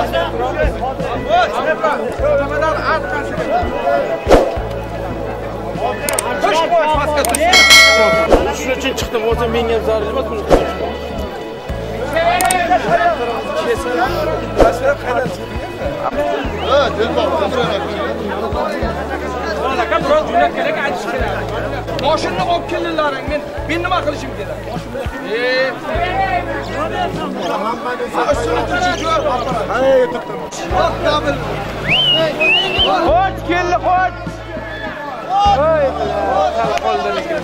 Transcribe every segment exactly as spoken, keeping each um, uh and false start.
Shuning uchun chiqdim. O'zim menga ham zarar emas buni. Ha, dilbor, aka biroz jo'nab kerak aytish kerak. Mashinani olib kelinglaring. Men men nima qilishim kerak? Eh. Hey, tutdim. Qo'ch, keldi, qo'ch. Voy, hal qoldi lekin.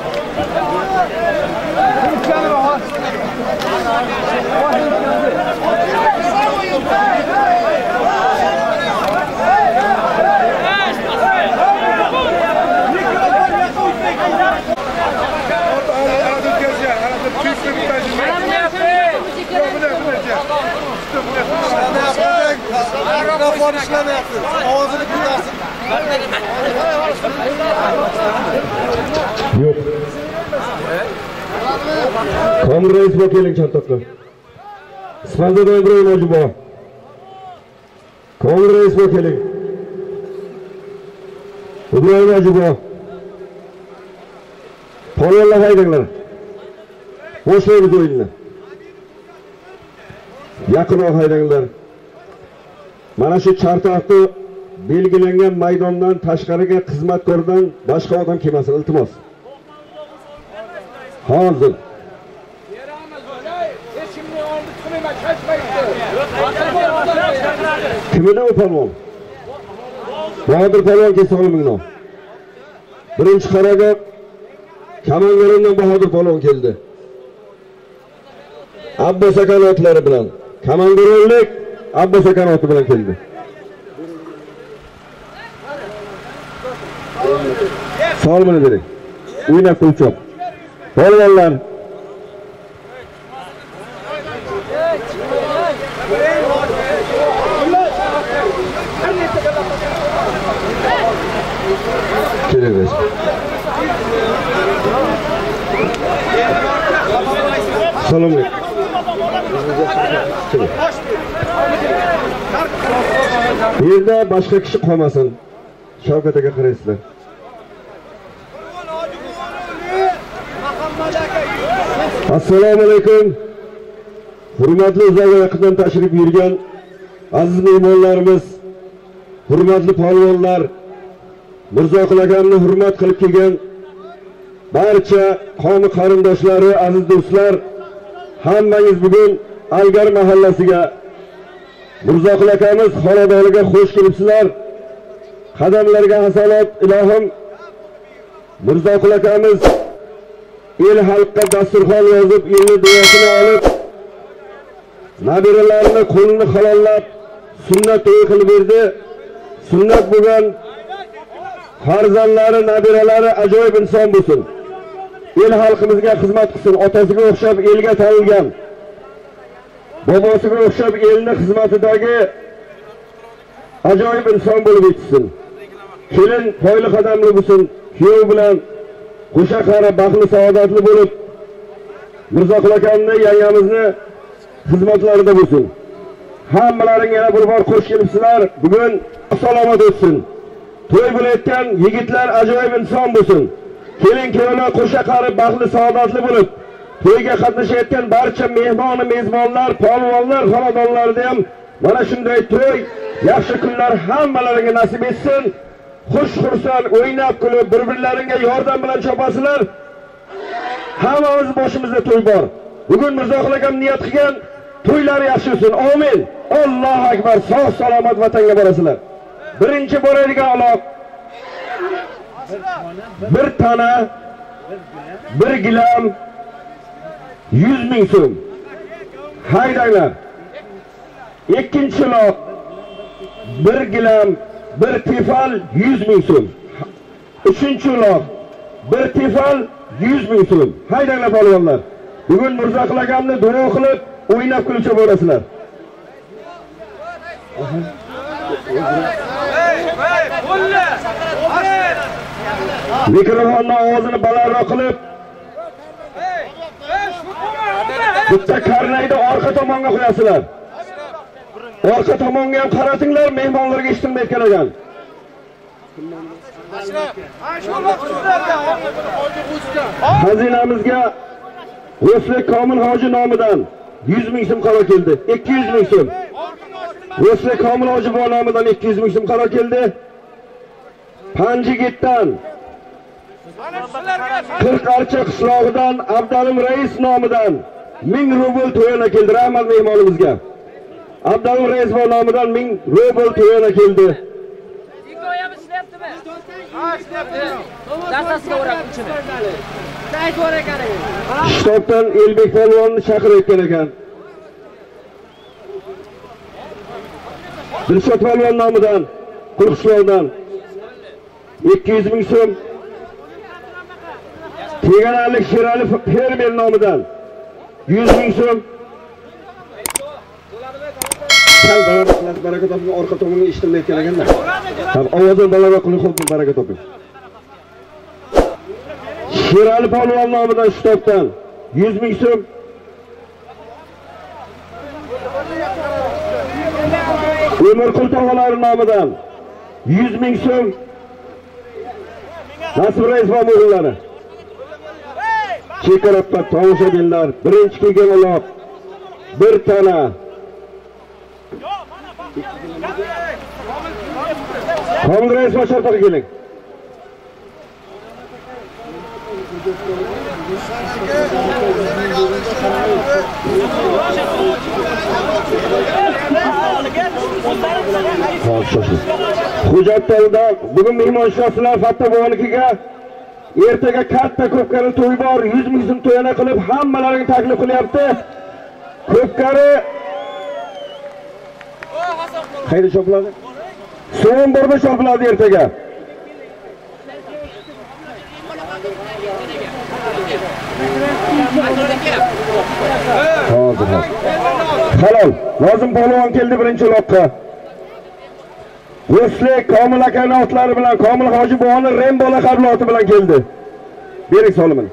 Mikrofon ishlamayapti. Ovozini kutasin. Yo'q. Komil rais keling Chantoqqa. Isfanzada Ibrohim Hojibo. Komil rais keling. Ibrohim Hojibo. Polvonlar haydanglar. Boshlaymiz o'yinni. Yaqinroq haydanglar. Mana shu chartoqni belgilangan maydondan tashqariga xizmatkordan boshqa odam kelmasin, iltimos. Hozir. Kimida u polvon? Bahodir polvon kelsa olmingno. Birinchi qaraga Kamangarondan Bahodir polvon keldi. Abbos aka otlari bilan. Kamangaronlik Abbos aka oti bilan keldi. Salmini bering. O'ynab qo'ychoq. Polvonlar. Kelinglar. Salom alaykum. Bu yerda boshqa kishi qolmasin. Shavkat aka qaraysizlar. Assalomu alaykum. Hurmatli uzoq vaqtdan tashrif buyurgan aziz mehmonlarimiz, hurmatli polvonlar, Mirzoqul akamni hurmat qilib kelgan barcha qavmi qarindoshlari, aziz do'stlar, hammangiz bugun Algar mahallasiga Mirzoqul akamiz xonadoniga xush kelibsizlar. Qadamlarga hasalot ilohim. Mirzoqul akamiz el xalqqa dasturxon yozib, elni duosini olib, nabiralarini qo'lini halollab, sunnat to'y qilib berdi. Sunnat bo'lgan farzandlari, nabiralari ajoyib inson bo'lsin. El xalqimizga xizmat qilsin, otasiga o'xshab elga tanilgan, bobosiga o'xshab elni xizmatidagi ajoyib inson bo'lib yetsin. Kelin foyli qadamli bo'lsin, kuyov bilan qo'sha qara baxtli saodatli bo'lib Mirzoqul akamni, yangamizni xizmatlarida bo'lsin. Hammalaring yana bir bor xush kelibsizlar. Bugun salomat o'tsin. To'y bo'layotgan yigitlar ajoyib inson bo'lsin. Kelin-kuyovlar qo'sha qari baxtli saodatli bo'lib to'yga qatnashayotgan barcha mehmon, mezbonlar, polvonlar, xonadonlarida ham mana shunday to'y, yaxshi kunlar hammalaringga nasib etsin. Xush-xursand o'ynab kulib, bir-birlaringga yordam bilan chopasizlar. Hammamiz boshimizda to'y bor. Bugun Mirzoqul akam niyat qilgan to'ylari yaxshi bo'lsin. Amin. Allohu akbar. Sog' salomat vatanga borasizlar. Birinchi boradigan aloq bir tana, bir gilam yuz ming so'm. Haydanglar. Ikkinchi aloq bir gilam, bir tefal yuz ming so'm. Uchinchi aloq bir tefal yuz ming so'm. Haydanglar polvonlar. Bugun Mirzoqul akamni duo qilib, o'ynab kulcha bo'lasizlar. Mikrofonni ovozini balandroq qilib, bitta karnayni orqa tomonga qo'yasizlar. Orqa tomonga ham qarasinglar, mehmonlarga eshitilmayotgan ekan. Xazinamizga O'slik Komil hoji nomidan yuz ming so'm qaror keldi. ikki yuz ming so'm. O'slik Komil hoji boy nomidan ikki yuz ming so'm qaror keldi. Panjigitdan Qirqarcha qishlog'idan Abdalim rais nomidan ming rubl to'yona keldi. Rahmat mehmonimizga. Abdalim rais boy nomidan ming rubl to'yona keldi. Hikoyamiz ishlayaptimi? Ha, ishlayapti. Dasasiga o'rab ichini. Sayt bor ekan. Shtobdan Elbek polvonni chaqirayotgan ekan. Dilshod polvon nomidan Qurqishloqdan ikki yuz ming so'm. Teganalik Sherali fermer nomidan yuz ming so'm. Sal baraka toping, orqa tomonga eshitilmayotgan ekanda. Ham ovozini balandroq qiling, xo'p, baraka toping. Sherali polvon nomidan Shtobdan yuz ming so'm. Umarqul tog'alari nomidan yuz ming so'm. Nasib rais va o'g'illari. Chekarappa tomoshabinlar, birinchi kelgan uloq bir tana. Komil rais va shotirga keling. Hujjatlarda bugun mehmon shoflar Fatta bovonikiga ertaga katta ko'pkari to'y bor, yuz ming so'm to'yana qilib hammalariga taklif qilyapti. Ko'pkari qayerda shopiladi? So'm borda shopiladi ertaga. Halol. Nozim polvon keldi birinchi uloqqa. O'slik Komil akaning otlari bilan Komil hoji buvoni Rembo laqabli oti bilan keldi. Bering solimini.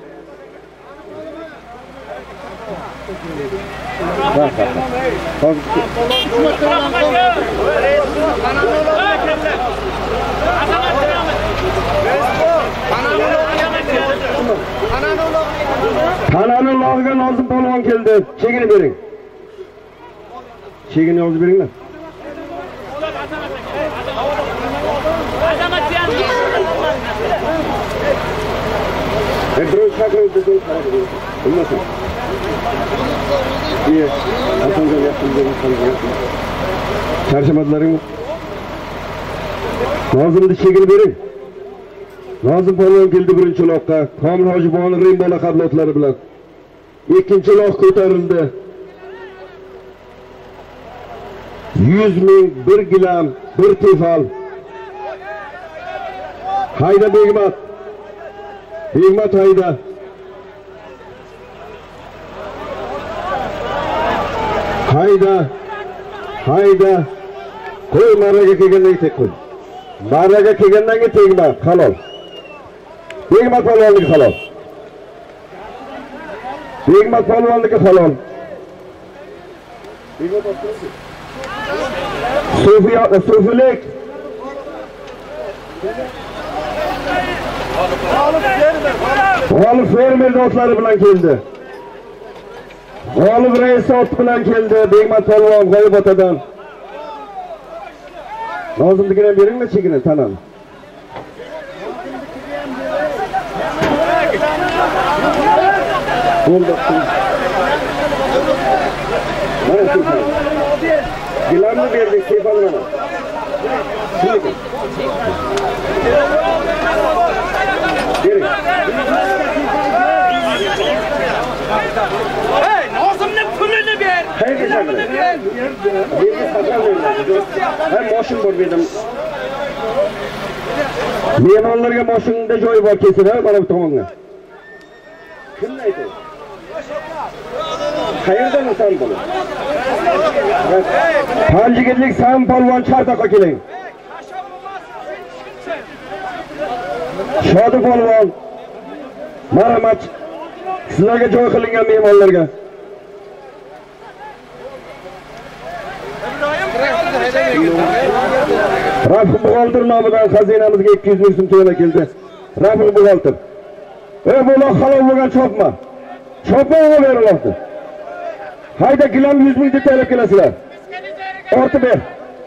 Tanani log'iga Nozim polvon keldi. Chegini bering. Chegini yozib beringlar. Ebro chaqirib desang qarab bilmasin. Iya, aslında yaptığım şey. Çarşamadlarım. Nazım'da çekini verin. Nazım polvon keldi birinchi uloqqa. Komil hoji buvoni Rembo laqabli otlari bilan. Ikkinchi uloq ko'tarildi. yuz ming bir gilam, bir tefal. Hayda Begmat. Begmat hayda. Hayda. Hayda. Qo'y marraga kelgandan tek qo'y. Marraga kelgandan keyin tegma, halol. Begmat polvonniki halol. Begmat polvonniki halol. Begmat polvonniki. Sofiya, Sofilik. G'olib fermer do'stlari bilan keldi. G'olib rais ot bilan keldi. Begmat polvon G'oybotadan. Nozimligini beringlar chegini tanam. Bo'ldi. Mana shu. Gilamni berdik, tefalni. Hey, Nozimni pulini ber. Qayerga chaqiradi? Menga qachon beradi? Ha, moshin bor berdim. Mehmonlarga moshinda joy bor kelsin, mana bu tomonga. Kimni aytadi? Qayerdan san bo'lar? Panjigitlik Sam polvon Chartoqqa keling. Shodi polvon Marhamat. Sizlarga joy qilingan mehmonlarga. Rafi Buxoltir nomidan xazinamizga ikki yuz ming so'm to'la keldi. Rafi Buxoltir. Ey bola halol bo'lgan chopma. Chopma beriladi. Hayda gilam yuz ming deb talab kelasizlar. Ortib ber.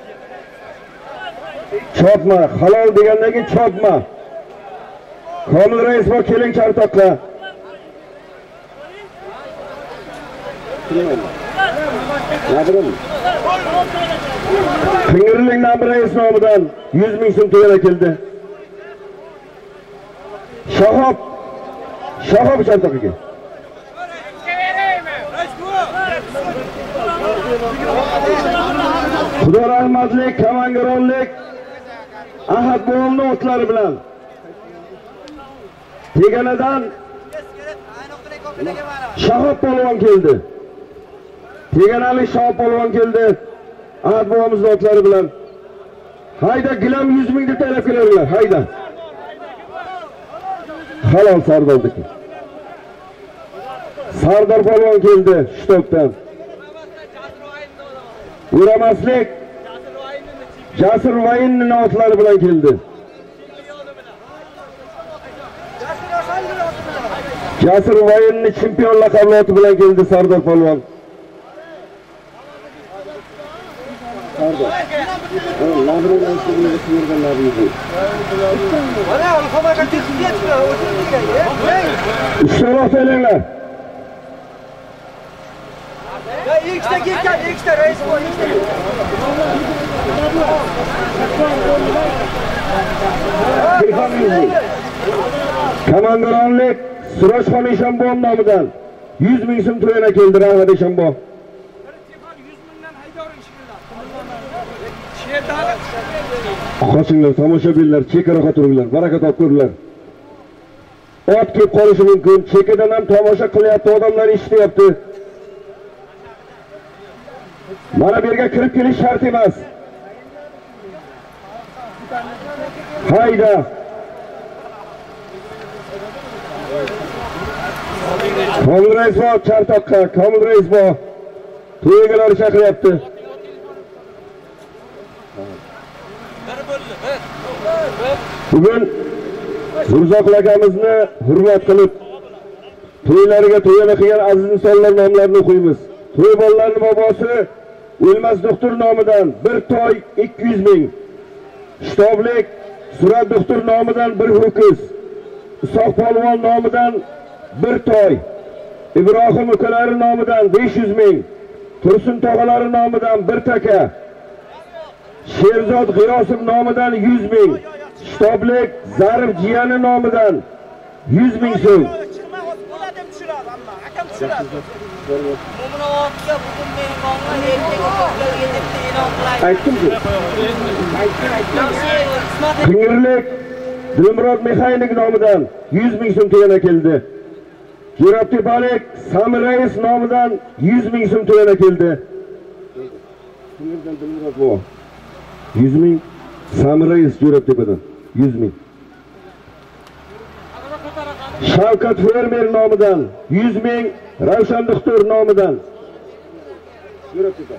Chopma, halol degandan keyin chopma. Komil rais va keling chartoqqa. Qingirlik Nabi rais nomidan yuz ming so'm to'la keldi. Shahob Shahob chartoqqa. Xudo rahmatlik, kamangaronlik Ahad bo'g'imni o'tlari bilan Teganadan Shahob polvon keldi. Teganalik Shahob polvon keldi. Ahad bo'g'imiz o'tlari bilan. Hayda gilam yuz ming deb talab kelarlar. Hayda. Halol Sardordiki. Sardor polvon keldi shtobdan. Uramaslik Jasur Vayinning otlari bilan keldi. Jasur Vayinning chempion laqabloti bilan keldi Sardor polvon. Sardor. Labrin o'stirib yurganlar edi. Mana alfabaga chiqyapti, o'tirdilar. Ishtirok elanglar. Ya ikkita kelgan, ikkita rais bor, ikkita. Komandoronlik Surojxon Eshonboy nomidan yuz ming so'm to'yana keldi Rahmat Eshonboy. Qo'shinglar, tomoshabinlar, chekaraga turinglar, baraka topinglar. Ot kelib qolishi mumkin, chekadan ham tomosha qilyapti, odamlar eshityapti. Mana bu yerga kirib kelish shart emas. Hayda. Komil rais bor chartoqqa, Komil rais bor. To'ygalar chaqiryapti. Bugun Mirzoq akamizni hurmat qilib to'ylariga to'yana qilgan aziz insonlar nomlarini o'qiymiz. To'y bolalarining bobosi O'lmas doktor nomidan bir toy ikki yuz ming. Shtoblik Surat doktor nomidan bir ho'kiz. Isoq polvon nomidan bir toy. Ibrohim ukalari nomidan besh yuz ming. Tursun tog'alari nomidan bir taka. Sherzod G'iyosov nomidan yuz ming. Shtoblik Zarif jiyani nomidan yuz ming so'm. Qingirlik Dilmurod Mexaynik nomidan yuz ming so'm to'yana keldi. Jirobtepalik Samir rais nomidan yuz ming so'm to'yana keldi. Qingirdan Dilmurod bu yuz ming, Samir rais Jirobtepadan yuz ming. Shavkat Fermer nomidan yuz ming, Ravshan doktor nomidan Jirobtepa.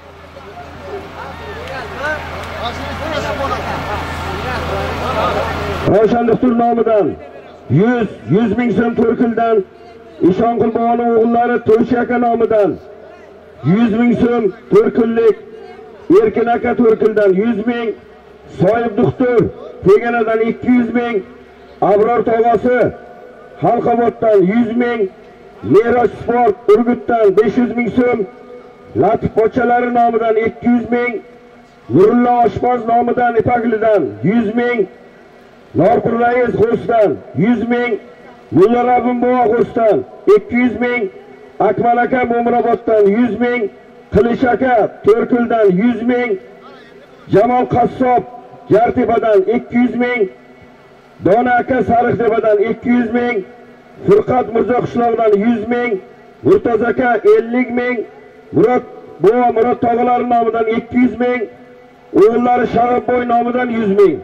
Ravshan doktor nomidan yuz, yuz ming so'm To'rkildan, Ishonqul boboning o'g'illari To'ychi aka nomidan yuz ming so'm To'rkillik, Erkin aka To'rkildan yuz ming, Soyib doktor Teganadan ikki yuz ming, Abror tog'asi Halqoboddan yuz ming, Meroj Sport Urgutdan besh yuz ming so'm, Latif pochchalari nomidan ikki yuz ming, Nurullo Oshpoz nomidan Ipaklidan yuz ming, Norqul rais Xo'sdan yuz ming, Mulla Rabbim bobo Xo'sdan ikki yuz ming, Akmal aka Mo'minoboddan yuz ming, Qilish aka To'rkildan yuz ming, Jamol Qassob Jartepadan ikki yuz ming, Dona aka Sariqtepadan ikki yuz ming, Furqat Mirzo qishlog'idan yuz ming, Murtoz aka ellik ming, Murod bobo Murod tog'alari nomidan ikki yuz ming, o'g'illari Sharofboy nomidan yuz ming.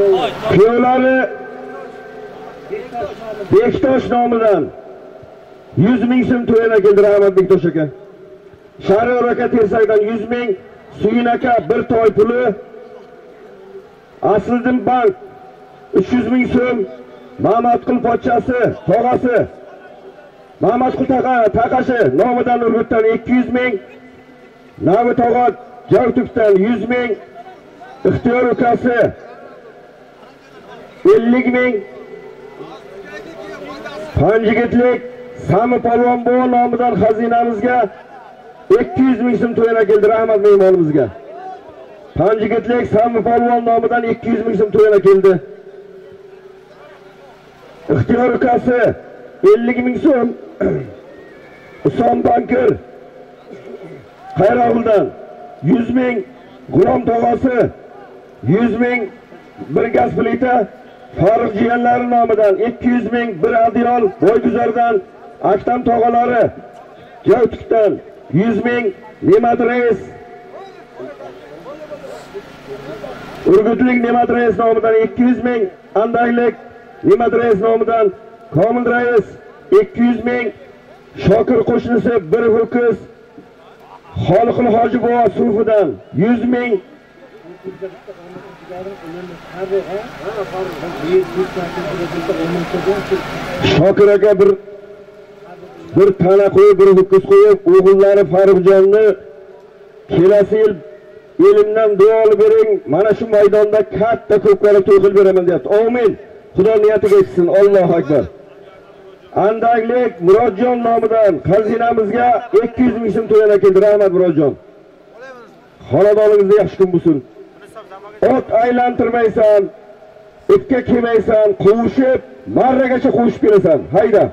Kuyovlari Bektosh nomidan yuz ming so'm to'yana keldi Rahmat Bektosh aka. Shahriyor aka Tersakdan yuz ming, Suyin aka bir to'y puli, Asliddin bank uch yuz ming so'm, Mamatqul pochchasi, tog'asi Mamatqul taqashi nomidan Urgutdan ikki yuz ming, Navi tog'a Javtukdan yuz ming, Ixtiyor ukasi ellik ming, Panjigitlik Sami Polvon bu nomidan xazinamizga ikki yuz ming so'm to'yana keldi Rahmat mehmonimizga. Panjigitlik Sami Polvon nomidan ikki yuz ming so'm to'yana keldi. Ixtiyor ukasi ellik ming so'm, Uson bankir Qayrog'ildan yuz ming, G'ulom tog'asi yuz ming, bir gaz plita, Farruh jiyanlari nomidan ikki yuz ming, bir Adiyol Bo'yguzardan, Aktam tog'alari Javtukdan yuz ming, Ne'mat Reis Urgutlik Ne'mat Reis nomidan ikki yuz ming, Andaylik Ne'mat Reis nomidan Komil Reis ikki yuz ming, Shokir qo'shnisi bir ho'kiz Xoliqul Hoji bobo Sufidan yuz ming, Shokir aka bir bir tana qo'yib, bir ho'kiz qo'yib, o'g'illari Farruxjonni kelasi yil elimdan duo olib bering, mana shu maydonda katta ko'pkari to'y qilib beraman deyapti. Amin. Xudo niyatiga yetsin. Allohu akbar. Andaklik Murodjon nomidan xazinamizga ikki yuz ming so'm to'yana keldi Rahmat Murodjon. Xonadoningizda yaxshi kun bo'lsin. Ot aylantirmaysan, itga kelmaysan, qovushib, marragacha qovushib kelasan. Hayda.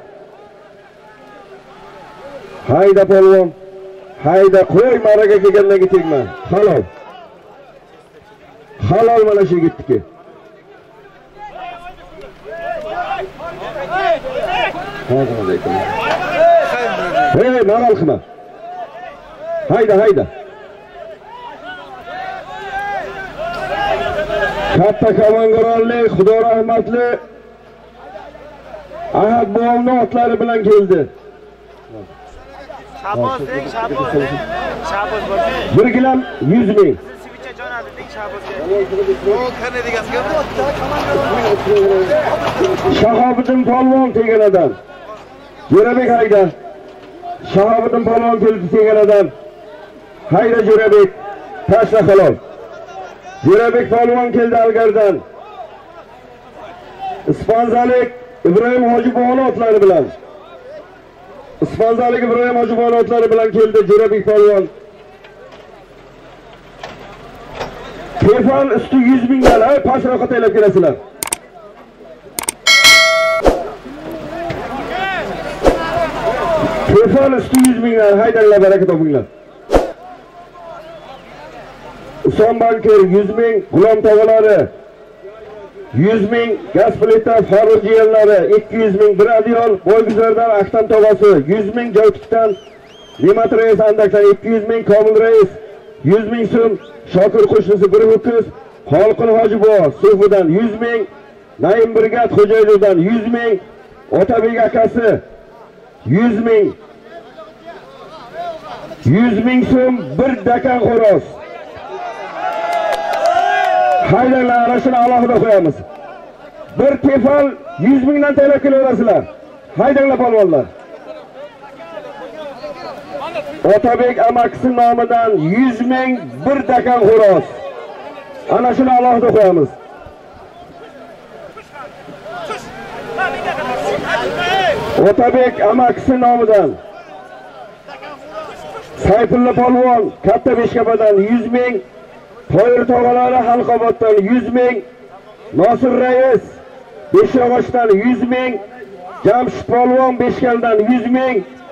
Hayda polvon. Hayda qo'y, marraga kelgandan tegma. Halol. Halol mana shu yigitniki. Hey, malol qilma. Hayda, hayda. Katta Kamangoronlik, Xudo rahmatli Ahad buvamning otlari bilan keldi. Shaboz deng, shaboz deng. Shaboz bo'ldi. Bir gilam yuz ming. Sivicha jo'nadi deng shabozga. O, qani degasizga otda Shahobiddin polvon teganadan. Jo'rabek hayda. Shahobiddin polvon keldi teganadan. Hayda Jo'rabek, tashla halol. Jo'rabek polvon keldi Algardan. Ispanzalik Ibrohim Hojiboyning otlari bilan. Ispanzalik Ibrohim Hojiboyning otlari bilan keldi Jo'rabek polvon. Telefon usti yuz mingdan, ay pashroqqa taylab kelasizlar. Telefon usti yuz mingdan, haydanglar, baraka topinglar. Uson bankir yuz ming, G'ulom tog'alari yuz ming, gaz plita Farruh jiyanlari ikki yuz ming, bir Adiyol Bo'yguzardan Aktam tog'asi yuz ming, Javtukdan Ne'mat Reis Andakdan ikki yuz ming, Komil Reis yuz ming so'm, Shokir qo'shnisi bir ho'kiz Xoliqul Hoji bobo Sufidan yuz ming, Naim Brigat Xo'jayevdan yuz ming, Otabek akasi yuz ming, yuz ming so'm, bir dakan xo'roz. Haydanglar, ana shuni alohida qo'yamiz. Bir tefal yuz mingdan taylab kelaverasizlar. Haydanglar polvonlar. Otabek amakisi nomidan yuz ming, bir dakan xo'roz. Ana shuni alohida qo'yamiz. Otabek amakisi nomidan Sayfulla polvon katta Beshkapadan yuz ming, Toyir tog'alari Halqoboddan yuz ming, Nosir Rais Beshyog'ochdan yuz ming, Jamshid polvon Beshkaldan yuz ming.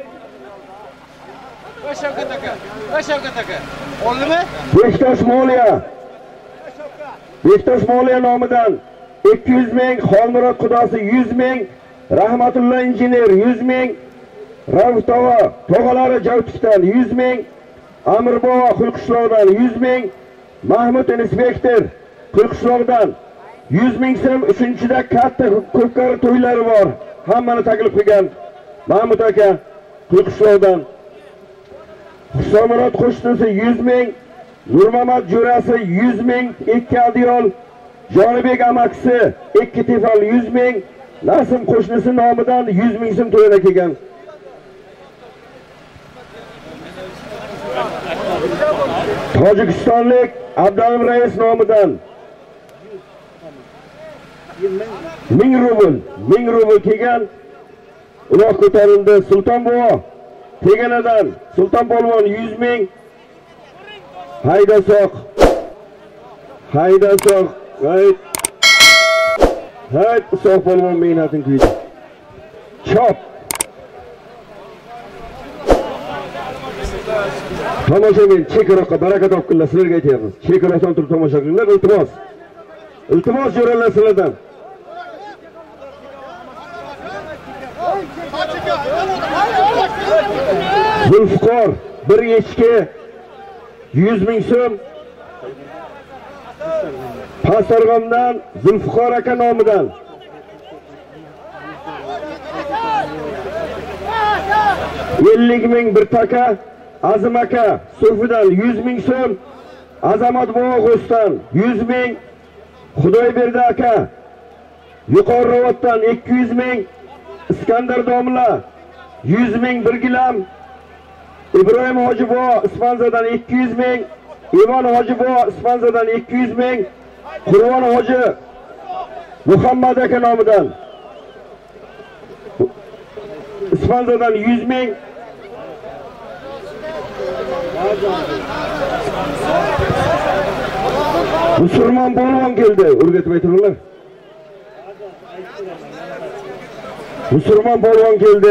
Shavkat aka, Shavkat aka. Oldimi? Bektosh Moliya. Bektosh Moliya nomidan ikki yuz ming, Xolmurod Xudosi yuz ming, Rahmatulloh injener yuz ming, Rauf tog'a tog'alari Javtukdan yuz ming, Amirbobo Qulqishloqdan yuz ming, Mahmud inspektor Qulqishloqdan yuz ming so'm. Uchinchida katta ko'pkari to'ylari bor. Hammani taklif qilgan Mahmud aka Qulqishloqdan. Husamurod qo'shnisi yuz ming, Nurmamad jo'rasi yuz ming, ikki adyol, Jonibek amakisi ikki tefal yuz ming, Nasim qo'shnisi nomidan yuz ming so'm to'lana kelgan. Tojikistonlik Abdalim rais nomidan ming rubl, ming rubl kelgan. Uloq ko'tarildi. Sulton bobo Teganadan Sulton polvon yuz ming. Hayda soq. Hayda soq. Hayt. Hayt soq polvon mehnatini kuydi. Chop. Tomoshabin chekroqqa baraka topinglar, sizlarga aytamiz. Chekroqdan turib tomosha qilinglar, iltimos. Iltimos jo'ralar sizlardan. Zulfiqor bir echki yuz ming so'm. Pastorg'omdan Zulfiqor aka nomidan ellik ming bir taka. Azim aka Surfidan yuz ming so'm. Azamat bobo G'ostan yuz ming. Xudoyberdi aka Yuqori Rovotdan ikki yuz ming. Iskandar domla yuz ming bir gilam. İbrahim Hojibo Ispanzadan ikki yuz ming. Ivan Hojibo Ispanzadan ikki yuz ming. Qurbon Hoji Muhammad aka nomidan Ispanzadan yuz ming. Musulmon polvon keldi, o'rgatmay turinglar. Musulmon polvon keldi.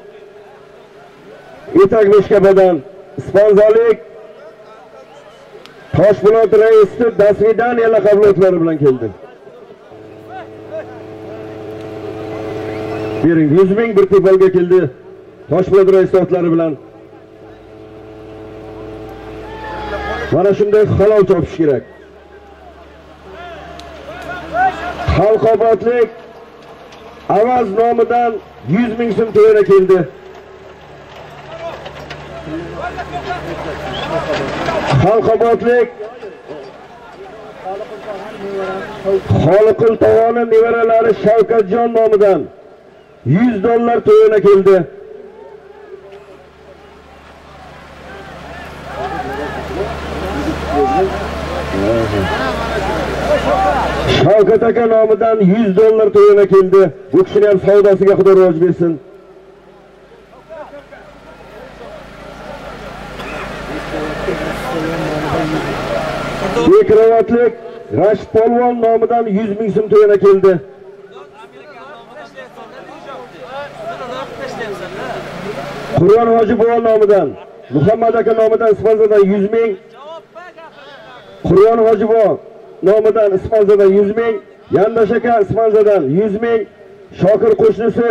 Etak Beshkapadan Ispanzalik Toshpo'lat raisi Dasvidaniya laqablotlari bilan keldi. Bering yuz ming bir tepalga keldi. Toshpo'lat raisi otlari bilan. Mana shunday halol chopish kerak. Xalqobodlik Avaz nomidan yuz ming so'm to'yana keldi. Xalqobodlik Xoliqul Tovoni nevaralari Shavkatjon nomidan yuz dollar to'yana keldi. Shavkat aka nomidan yuz dollar to'yana keldi. Bu kishini ham savdosiga Xudo rivoj bersin. Bekrovatlik Rashid polvon nomidan yuz ming so'm to'yana keldi. Qur'on Hoji bobo nomidan Muhammad aka nomidan Ispanzadan yuz ming. Qur'on Hoji bobo nomidan Ispanzadan yuz ming. Yandash aka Ispanzadan yuz ming. Shokir qo'shnisi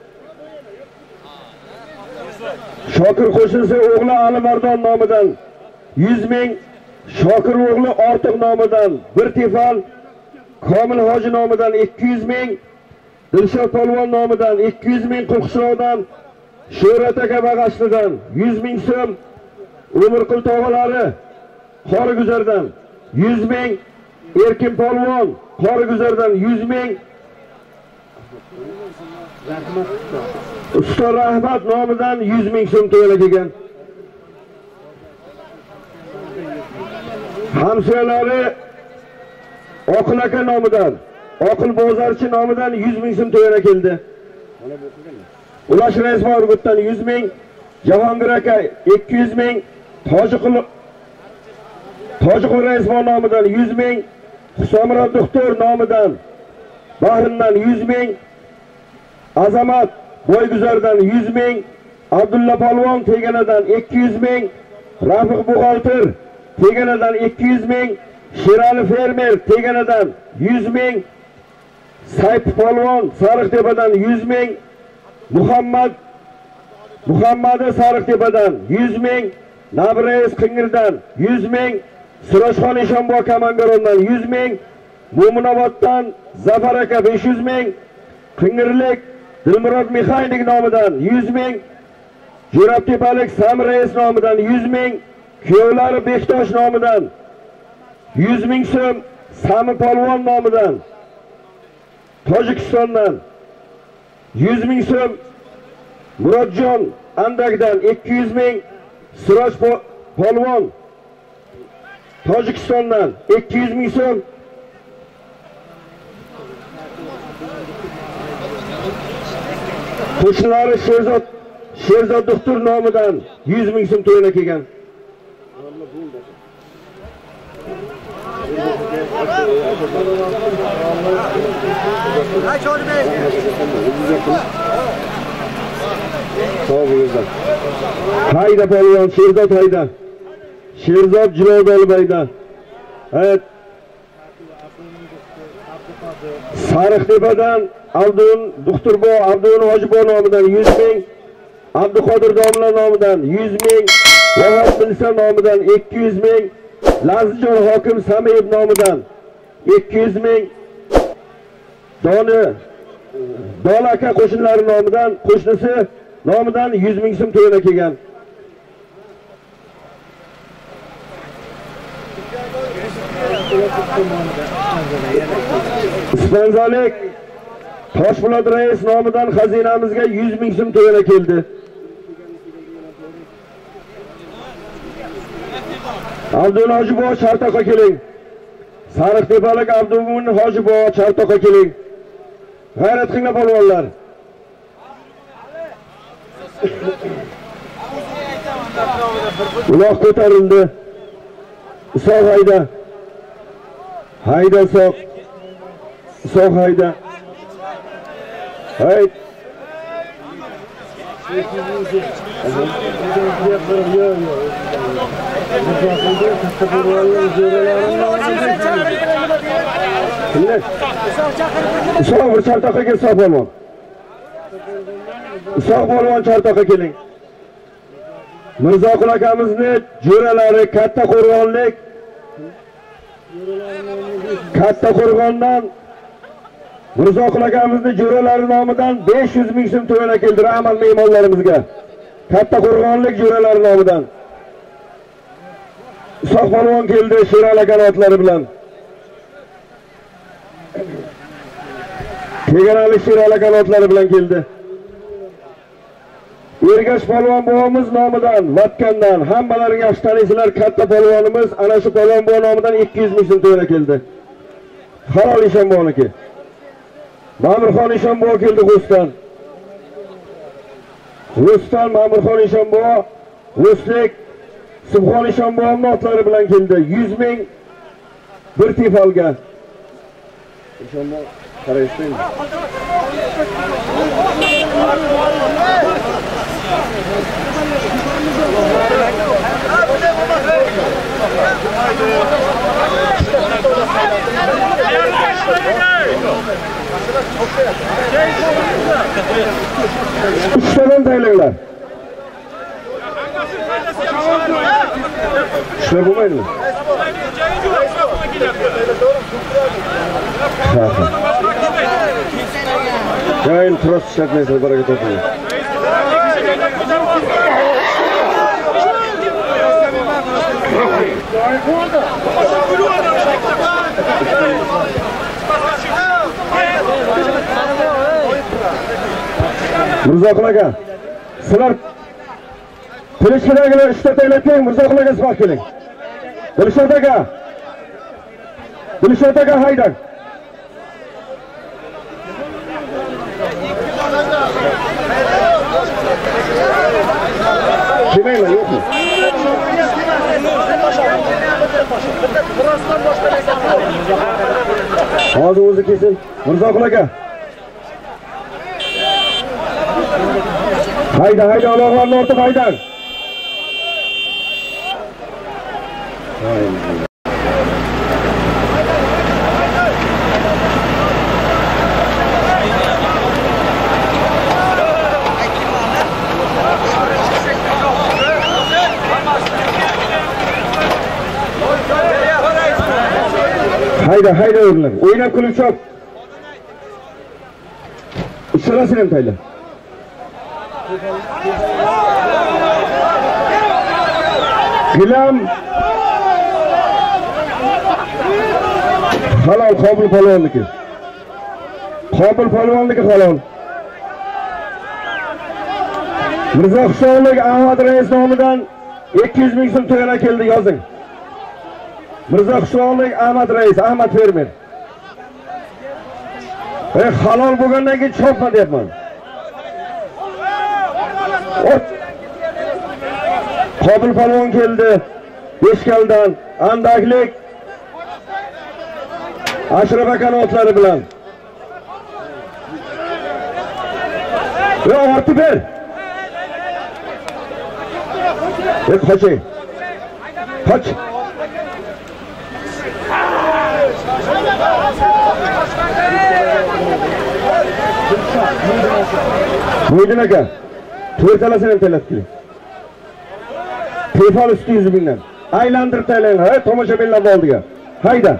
Shokir qo'shnisi o'g'li Alimardon nomidan yuz ming. Shokir o'g'li Ortiq nomidan bir tefal. Komil hoji nomidan ikki yuz ming. Dilshod polvon nomidan ikki yuz ming. Qulqishloqdan Sho'rat aka Bag'ashlidan yuz ming so'm. Umirqul tog'alari Qoriguzardan yuz ming. Erkin polvon Qoriguzardan yuz ming. Usta Rahmat nomidan yuz ming so'm to'lana kelgan. Hamsoyalari Oqil aka nomidan, Oqil bozorchi nomidan yuz ming so'm to'lana keldi. Ulash Raismon Urgutdan yuz ming, Jahongir aka ikki yuz ming, Tojiqul Tojiqul Raismon nomidan yuz ming, Husamurod doktor nomidan Bahrimdan yuz ming, Azamat Boyguzardan yuz ming, Abdulla polvon Teganadan ikki yuz ming, Rafiq buxgalter Teganadan ikki yuz ming, Sherali fermer Teganadan yuz ming, Sayf polvon Sariqtepadan yuz ming, Muhammad Muhammad Sariqtepadan yuz ming, Nabreis Qingirdan yuz ming, Surashxon Eshonbo Kamangarondan yuz ming, Mo'minoboddan Zafar aka besh yuz ming, Qingirlik Dilmurod Mexanik nomidan yuz ming, Jo'rabtepalik Samir Reis nomidan yuz ming, kuyovlari Bektosh nomidan yuz ming so'm, Sami Polvon nomidan Tojikistondan yuz ming so'm, Murodjon Andakdan ikki yuz ming, Siroj Polvon Tojikistondan ikki yuz ming so'm, qo'shnilari Sherzod Sherzod doktor nomidan yuz ming so'm to'yina kelgan. Hayda polvon Sherzod hayda. Sherzod Jilo'dolbayda. Evet. Sariqtepadan Abdun Doktorbo Abdun Hojibo nomidan yuz ming, Abduqodir domla nomidan yuz ming, Vahab Bilsa nomidan ikki yuz ming, Lazijon hokim Samiyev nomidan ikki yuz ming, Doni Dolaka qo'shnilari nomidan qo'shnisi nomidan yuz ming so'm to'yina kelgan. Ispanzalik Toshpo'lat Reis nomidan xazinamizga yuz ming so'm to'yina keldi. Abdul Hojibo Chartoqqa keling. Sariqtepalik Abdulmun Hojibo Chartoqqa keling. G'ayrat qilinglar polvonlar. Uloq ko'tarildi. Usoq hayda. Hayda usoq. Usoq hayda. Hayt. Usoq bir Chartoqqa kel usoq polvon. Usoq polvon Chartoqqa keling. Mirzoqul akamizni jo'ralari Katta Qo'rg'onlik Katta Qo'rg'ondan Mirzoqul akamizni jo'ralari nomidan besh yuz ming so'm to'yina keldi rahmat mehmonlarimizga. Katta Qo'rg'onlik jo'ralari nomidan. Usoq polvon keldi Sherali qanotlari bilan. Teganali Sherali qanotlari bilan keldi. Ergash polvon bobomiz nomidan, Vatkandan hammalaring yaxshi taniysizlar. Katta polvonimiz ana shu polvon bobo nomidan ikki yuz ming so'm to'yina keldi. Halol Eshonboniki. Ma'murxon Eshonbobo keldi G'ustan. G'ustan Ma'murxon Eshonbobo, G'uslik Subhon Eshonboboning otlari bilan keldi. yuz ming bir tefalga. Eshonbobo qaraysizmi? Uchtadan tayyorlar. Shuna bo'lmaydimi? Joyini turoq ishlatmaysiz, baraka toping. Mirzoqul aka, sizlar Tirishkadagilar ishda taylab keling, Mirzoqul aka siz keling. Dilshod aka. Dilshod aka haydang. Kimeylar yo'qmi? Hozir o'zi kelsin. Mirzoqul aka. Hayda, hayda, Allohlarni ortib haydang. Hayda, hayda o'rlar. O'ynab kulib chop. Şurasını hem tayla. Gilam. Halal Qobil polvonniki. Qobil polvonniki halal. Mirzo Hushaylik Ahmad Rais nomidan ikki yuz ming so'm to'yana keldi, yozing. Mirzo Hushaylik Ahmad Rais, Ahmad fermer. E halol bo'lgandan keyin chopma deyapman. Qobil polvon keldi. Beshkaldan Andaklik Ashraf aka otlari bilan. Yo, ortib ber. Hep kaçayım. Kaç. Muydin aka. To'rt alasın hem telat kili. Paypal üstü yüzü binden. Aylandır taylayın. Ha, tomoshabinlar oldiga. Hayda.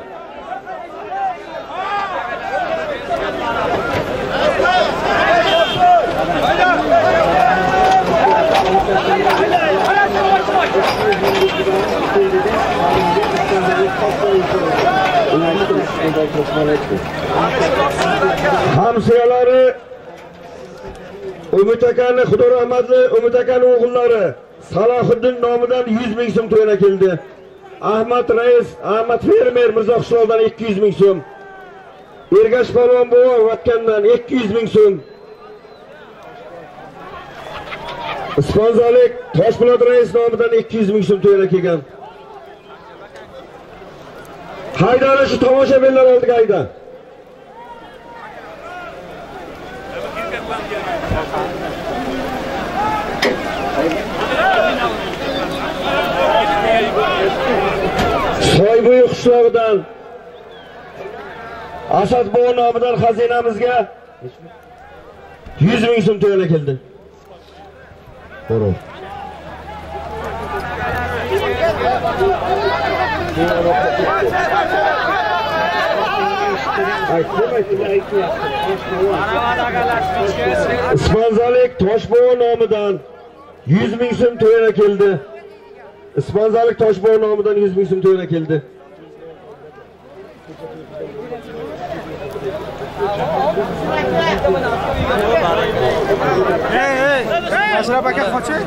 Hamsiyalari Umid akani, Xudo rahmatli Umid akani o'g'illari Salohiddin nomidan yuz ming so'm to'yana keldi. Ahmad Rais, Ahmad fermer Mirzo Hushaylikdan ikki yuz ming so'm. Ergash polvon bovo vatkandan ikki yuz ming so'm. Ispanzalik Toshpo'lat Rais nomidan ikki yuz ming so'm to'yana kelgan. Haydani shu tomoshabinlar oldiga hayda. Soybo'yi qishlog'idan Asadboy nomidan xazinamizga yuz ming so'm to'yana keldi. To'g'ri. Ispanzalik Toshboy nomidan yuz ming so'm to'yana keldi. Ispanzalik Toshboy nomidan yuz ming so'm to'yana keldi. Hey hey, Ashraf aka qoching.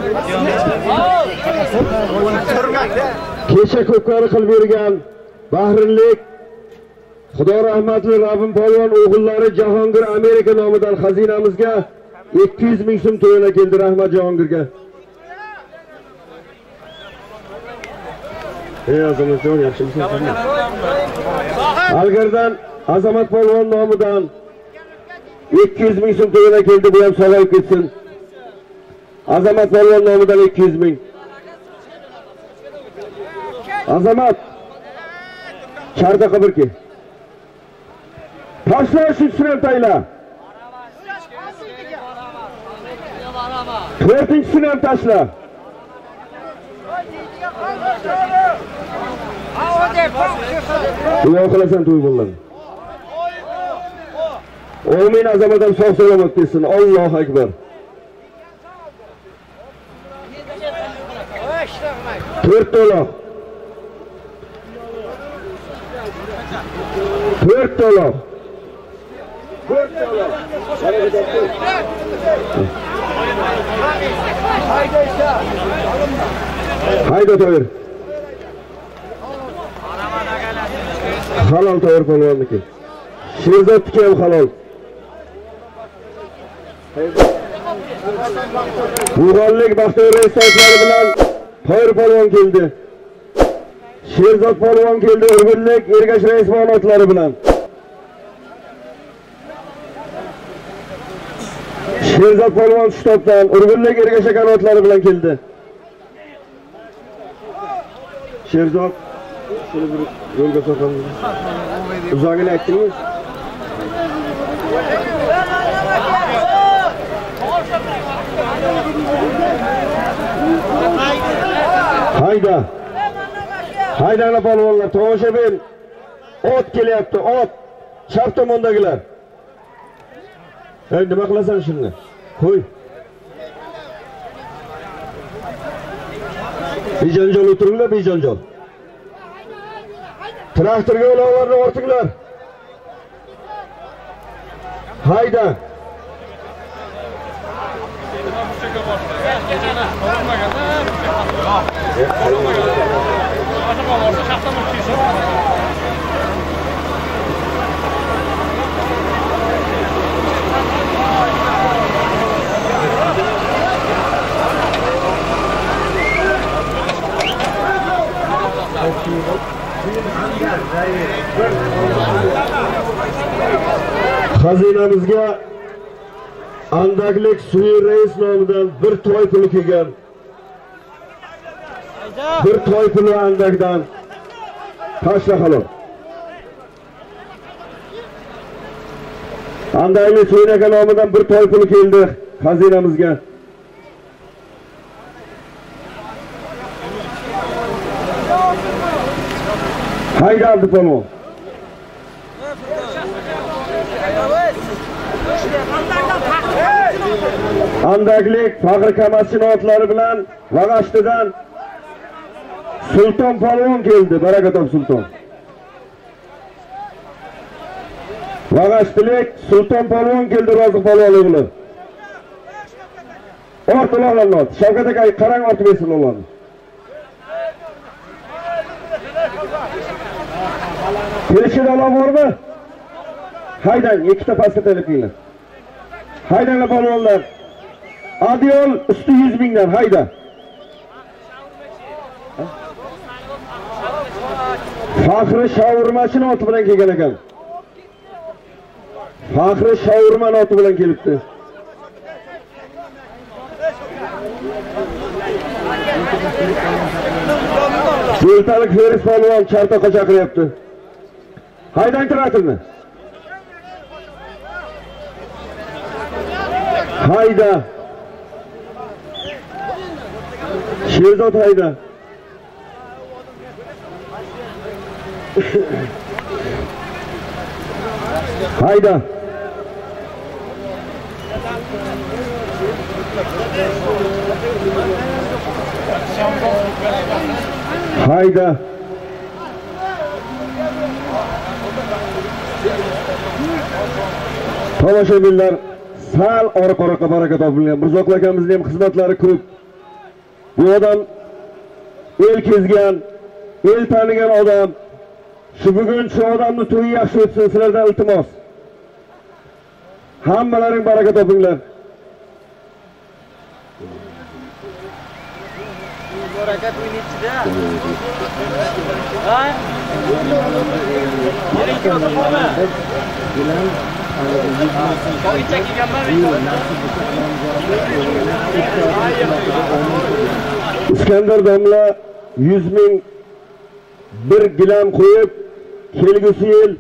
Kecha ko'pkari qilib bergan Bahrinlik Xudo rahmatli Rabbim polvon o'g'illari Jahongir Amerika nomidan xazinamizga ikki yuz ming so'm to'yana keldi. Rahmat Jahongirga. Ey Azamatjon, yaxshimisiz? Algardan Azamat polvon nomidan ikki yuz ming so'm to'yana keldi. Bu ham sog'ayib ketsin. Azamat polvon nomidan ikki yuz ming. Azamat Charda qabrki. Tashla shuni ham tayla. To'rtinchisini ham tashla. Duo qilasan to'y bo'ladi. Amin. Azamat ham sog' salomat bo'lsin. Allohu akbar. To'rt to'loq. To'rt to'loq. To'rt to'loq. Hayda to'yir. Halol to'yir polvonniki. Sherzodniki ham halol. Buğanlik Baxtiyor Reis saytlari bilan to'yir polvon keldi. Sherzod polvon keldi. Urgullik Ergash Reis ma'notlari bilan. Sherzod polvon shtobdan Urgullik Ergash qanotlari bilan keldi. Sherzod shuni bir yo'lga so'qamiz. Uzog'ini aytdingmi? Hayda. Haydana polvonlar, tomoshabin. Ot kelyapti, ot. Chap tomondagilar. Ey, nima qilasan shuni? Qo'y. Bejanjol o'tiringlar, bejanjol. Traktorga ularni ortinglar. Hayda. Xazinamizga Andaklik Suyi Reis nomidan bir to'y puli kelgan. Bir to'y puli Andakdan. Tashla xalon. Andaklik Suyi aka nomidan bir to'y puli keldi xazinamizga. Hayda Abdupolvon. Andaklik Fag'ri Kamaschinotlari bilan Vag'ashtidan Sulton Polvon keldi, Barakatov Sulton. Vag'ashtilik Sulton Polvon keldi, Roziq Polvon o'g'li. Ortib olinadi. Shavkat aka qarang ortib esin oladi. Kelishib olabormi? Haydang, ikkita pastga telib kelinglar. Haydanglar polvonlar. Adiyol usti yuz mingdan hayda. Faxri shovurmachini oti bilan kelgan ekan. Faxri shovurmani oti bilan kelibdi. Sultalik Feris polvon Chartoqqa chaqiryapti. Haydang traktorni. Hayda. Sherzod hayda. Hayda. Hayda. Tomoshabinlar sal orqa-orqa baraka topilgan. Mirzoqul akamizning ham xizmatlari ko'p. Bu odam el kezgan, el tanigan odam. Shu bugun shu odamni to'yi yaxshi o'tsin, sizlardan iltimos. Hammalaring baraka topinglar. Barakat o'ynaychida. Ha? Yirik yo'qmi? Bilan Qo'ycha kelganman. Iskandar domla yuz ming bir gilam qo'yib, kelgusi yil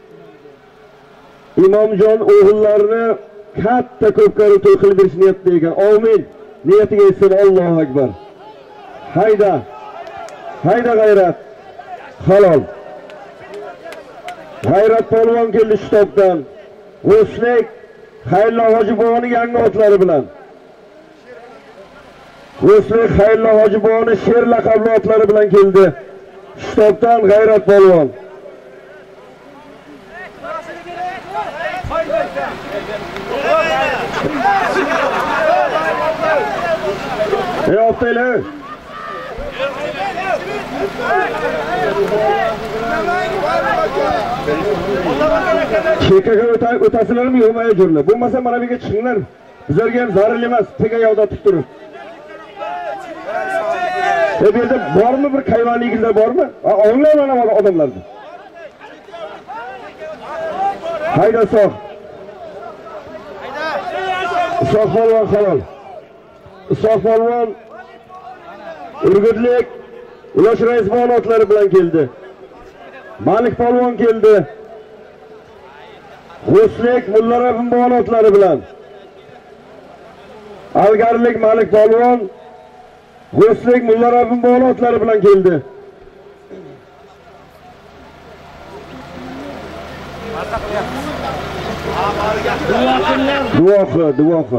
Imomjon o'g'illarini katta ko'pkari to'y qilib berish niyatida ekan. Amin. Niyatiga yetsin. Allohu akbar. Hayda. Hayda g'ayrat. Halol. G'ayrat polvon keldi shtobdan. O'slik Xayrullo Hojibovning yangi otlari bilan. O'slik Xayrullo Hojibovning sher laqabli otlari bilan keldi. Shtobdan G'ayrat polvon. Ey optaylar. Chekaga o'tasizlarmi yo'qmi ajurlar? Bo'lmasa mana bu yerga chiqinglar. Bizlarga ham zarar emas, tega yoqda tutib turib. E bu yerda bormi bir kayvanliginglar bormi? O'nglar mana bu odamlarni. Hayda soq. Soq polvon halol. Soq polvon Urgutlik Ulosh Raisbon otlari bilan keldi. Malik polvon keldi. G'uslik Mulla Rabbimon otlari bilan. Algarlik Malik polvon G'uslik Mulla Rabbimon otlari bilan keldi. Duvoqi, duvoqi.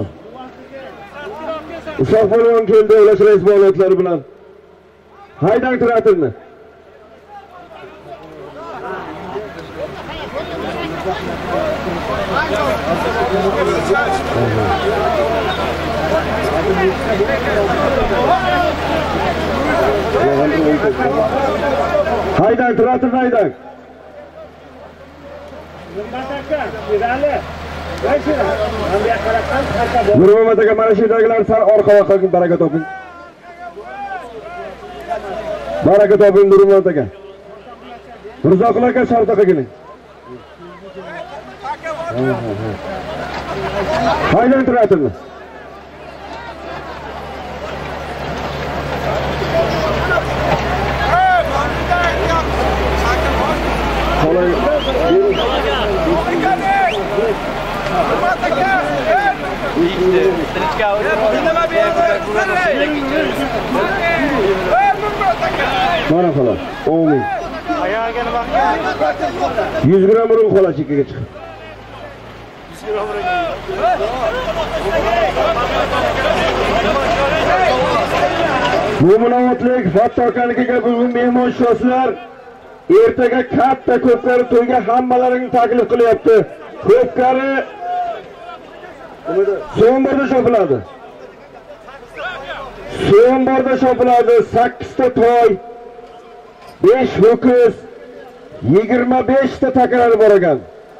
Uzoq polvon keldi, Ulash rais faoliyatlari bilan. Haydang Turatovni. Haydang Turatov, haydang. Nurmat aka, mana shu yerdagilar sal orqaga qolgin, baraka toping. Baraka toping Nurmat aka. Mirzoqul aka shartaqa keling. Haydang Turatovni. Mana xolos. Omin. Ayog'iga nima? yuz gram urug' xolos chekkaga chiqib. Bu munovatlik Fatto akaniga bugun mehmon shoslar ertaga katta ko'pkari to'yga hammalarini taklif qilyapti. Ko'pkari So'mborda shopiladi. So'mborda shopiladi. sakkiz ta to'y, besh ho'kiz, yigirma besh ta takror bor ekan.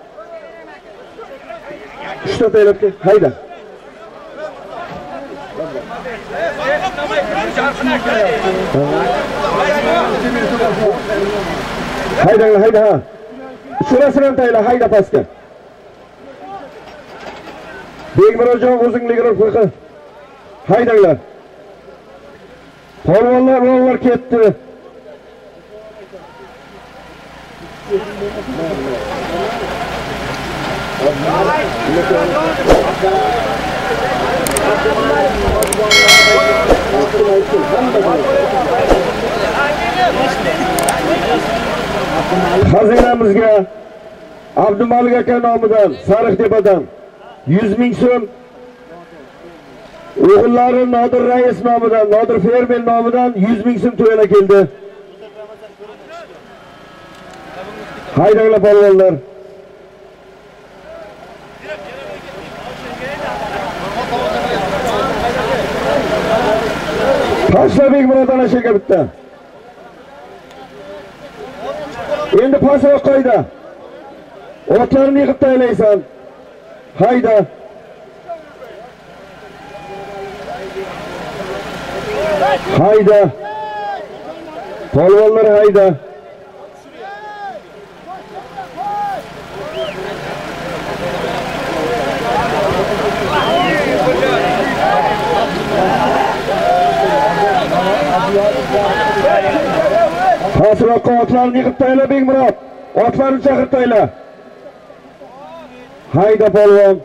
uch ta taylab kel, hayda. Hayda, hayda. Shurasini tayla, hayda pastga. Begmirjon o'zingligini qo'yqa. Haydanglar. Polvonlar, polvonlar ketdi. Xazinamizga Abdumalik aka nomidan, Sariqtepadan yuz ming so'm, o'g'illari Nodir rais nomidan, Nodir fermer nomidan yuz ming so'm to'yana keldi. Haydanglar polvonlar. Tashlabek Murodjon akaga bitta. Endi pasroq qo'yda. Otlarni yig'ib taylaysan. Hayda. Hayda. Polvonlar hayda. Pasroqqa otlarni yig'ib tayla Begmurod. Otlarni chaqirib tayla. Hayda polvon.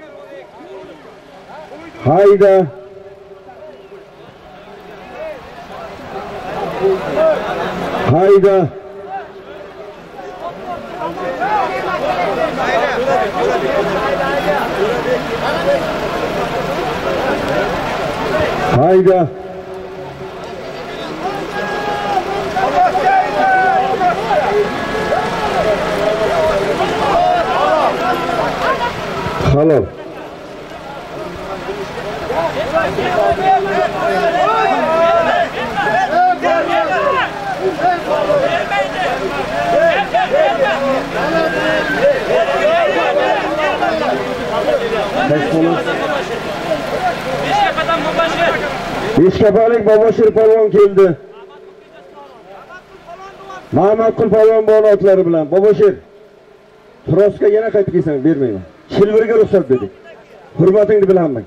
Hayda. Hayda. Hayda. Halol. Beshkapalik Boboshir polvon keldi. Mahmatqul polvon bo'notlari bilan. Boboshir, Trosga yana qaytib kelsan, bermayman. Shilvirga ruxsat berdik. Hurmatingni bilaman.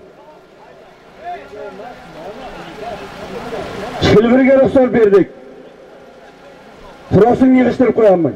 Shilvirga ruxsat berdik. Trosni yig'ishtirib qo'yaman.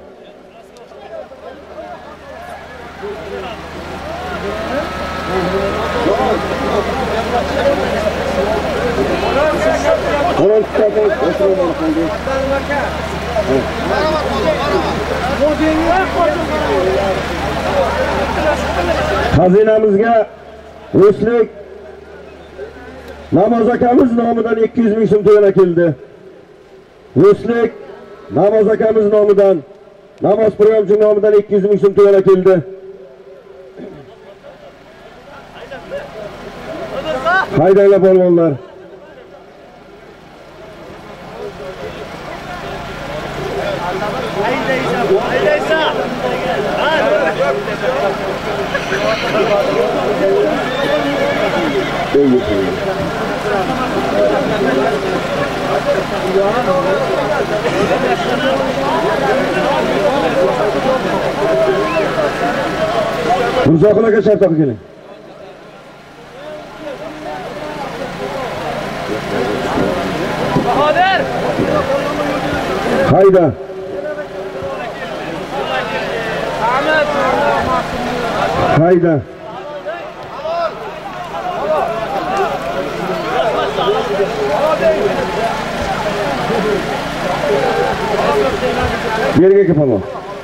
Qo'rqib Xazinamizga O'slik Namoz akamiz nomidan ikki yuz ming so'm to'lana keldi. O'slik Namoz akamiz nomidan, Namoz programchi nomidan ikki yuz ming so'm to'lana keldi. Haydanglar polvonlar. Mirzoxonaga shartoq keling. Bahodir! Hayda. Hayda. Yerga kapalon.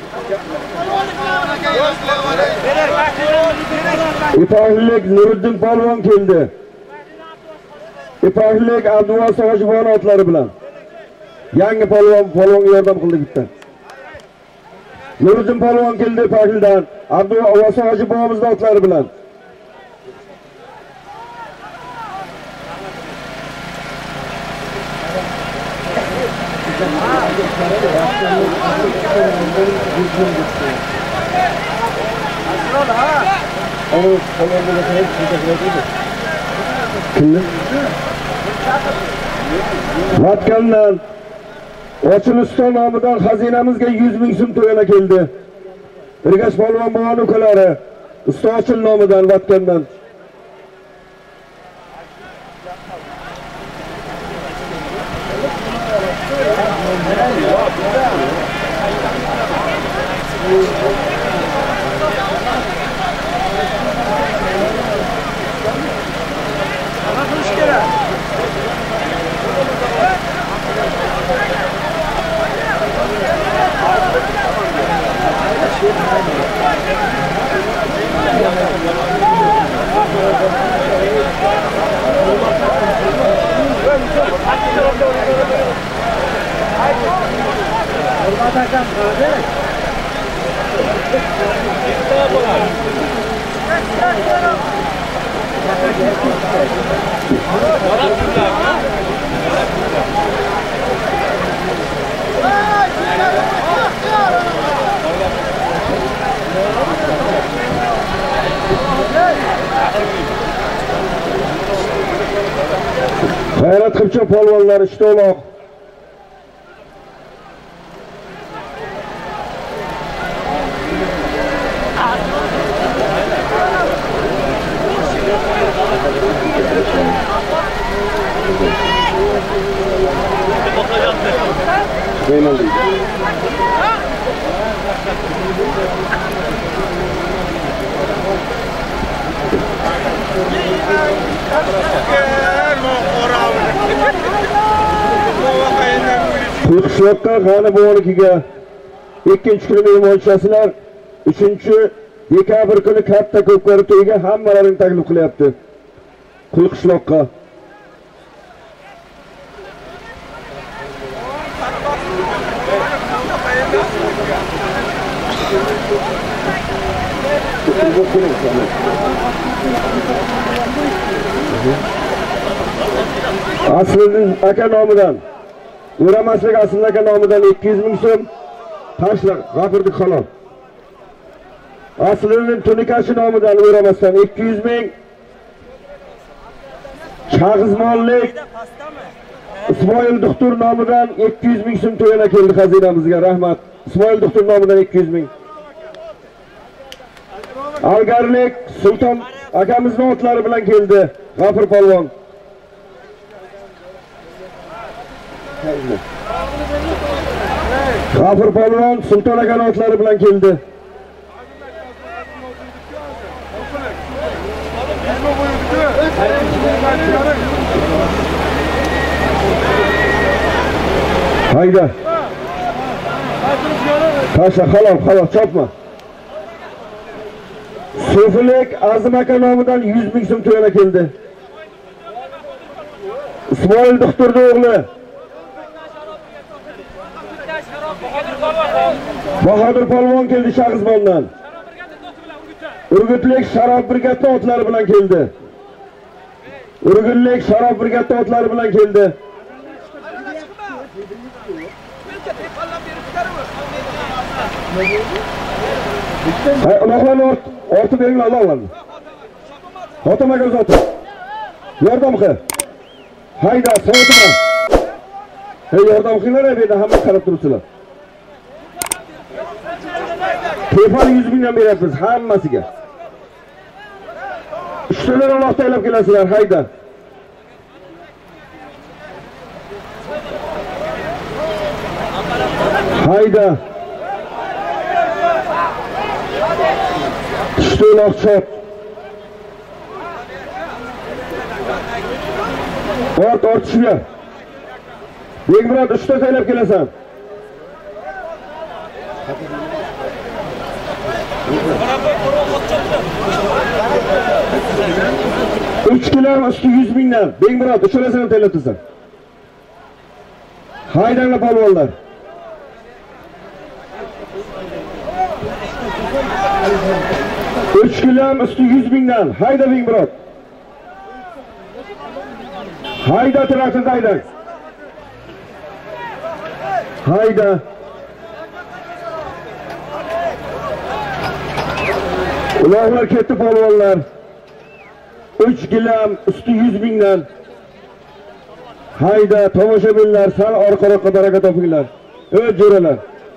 İpahlik Nuriddin polvon keldi. İpahlik Abduvas Hojiboy otlari bilan. Yangi polvon polvonga yordam qildi bitta. Nuriddin polvon keldi İpahlikdan. Abduvas Hojiboyimiz otlari bilan. Vatkandan Ochilishton nomidan xazinamizga yuz ming so'm to'lana keldi. Ergash polvon boboning ukalari Usta Ochil nomidan Vatkandan. G'ayrat qilchi polvonlar ishto'loq. Qulqishloqqa G'ani bovonikiga ikkinchi kuni mehmonchasilar uchinchi dekabr kuni katta ko'pkari to'yiga hammalarini taklif qilyapti. Qulqishloqqa Asliddin aka nomidan, O'ramaslik Asliddin aka nomidan ikki yuz ming so'm, Tashla G'afurdik xalol. Asliddin Tunikashi nomidan O'ramasdan ikki yuz ming, Chag'izmonlik Ismoil Doktor nomidan ikki yuz ming so'm to'lana keldi xazinamizga, rahmat. Ismoil Doktor nomidan ikki yuz ming. Algarlik Sulton akamizning otlari bilan keldi, G'afur polvon. G'afur polvon Sulton aka otlari bilan keldi. Hayda. Taşla halol, halol, çopma. So'filik Azim aka nomidan yuz ming so'm to'yana keldi. Ismoil doktorning o'g'li. Bahodir polvon keldi Shag'izbondan. Urgutlik Sharob brigada otlari bilan keldi. Urgutlik Sharob brigada otlari bilan keldi. Hay, ularni ortib beringlar, Allohlarni. Xotimaga uzatib. Yordam qil. Hayda, so'tima. Hey, yordam qilinglar, bu yerda hamma qarab turibsizlar. Telefon yuz mingdan beryapmiz hammasiga. Uchtalar Alloh taylab kelasizlar, hayda. Hayda. Uchtalar chop. Ort ortishga. Begmurod uchta taylab kelasan. uch kilo usti yuz mingdan. Begmurod uchalasini taylatsan. Haydanglar polvonlar. uch kilo usti yuz mingdan. Hayda Begmurod. Hayda traktorda hayda. Hayda. Ularlar ketdi polvonlar. uch gilam usti yuz mingdan. Hayda tomoshabinlar sal orqa-orqa baraka topinglar. O'z jo'ralar.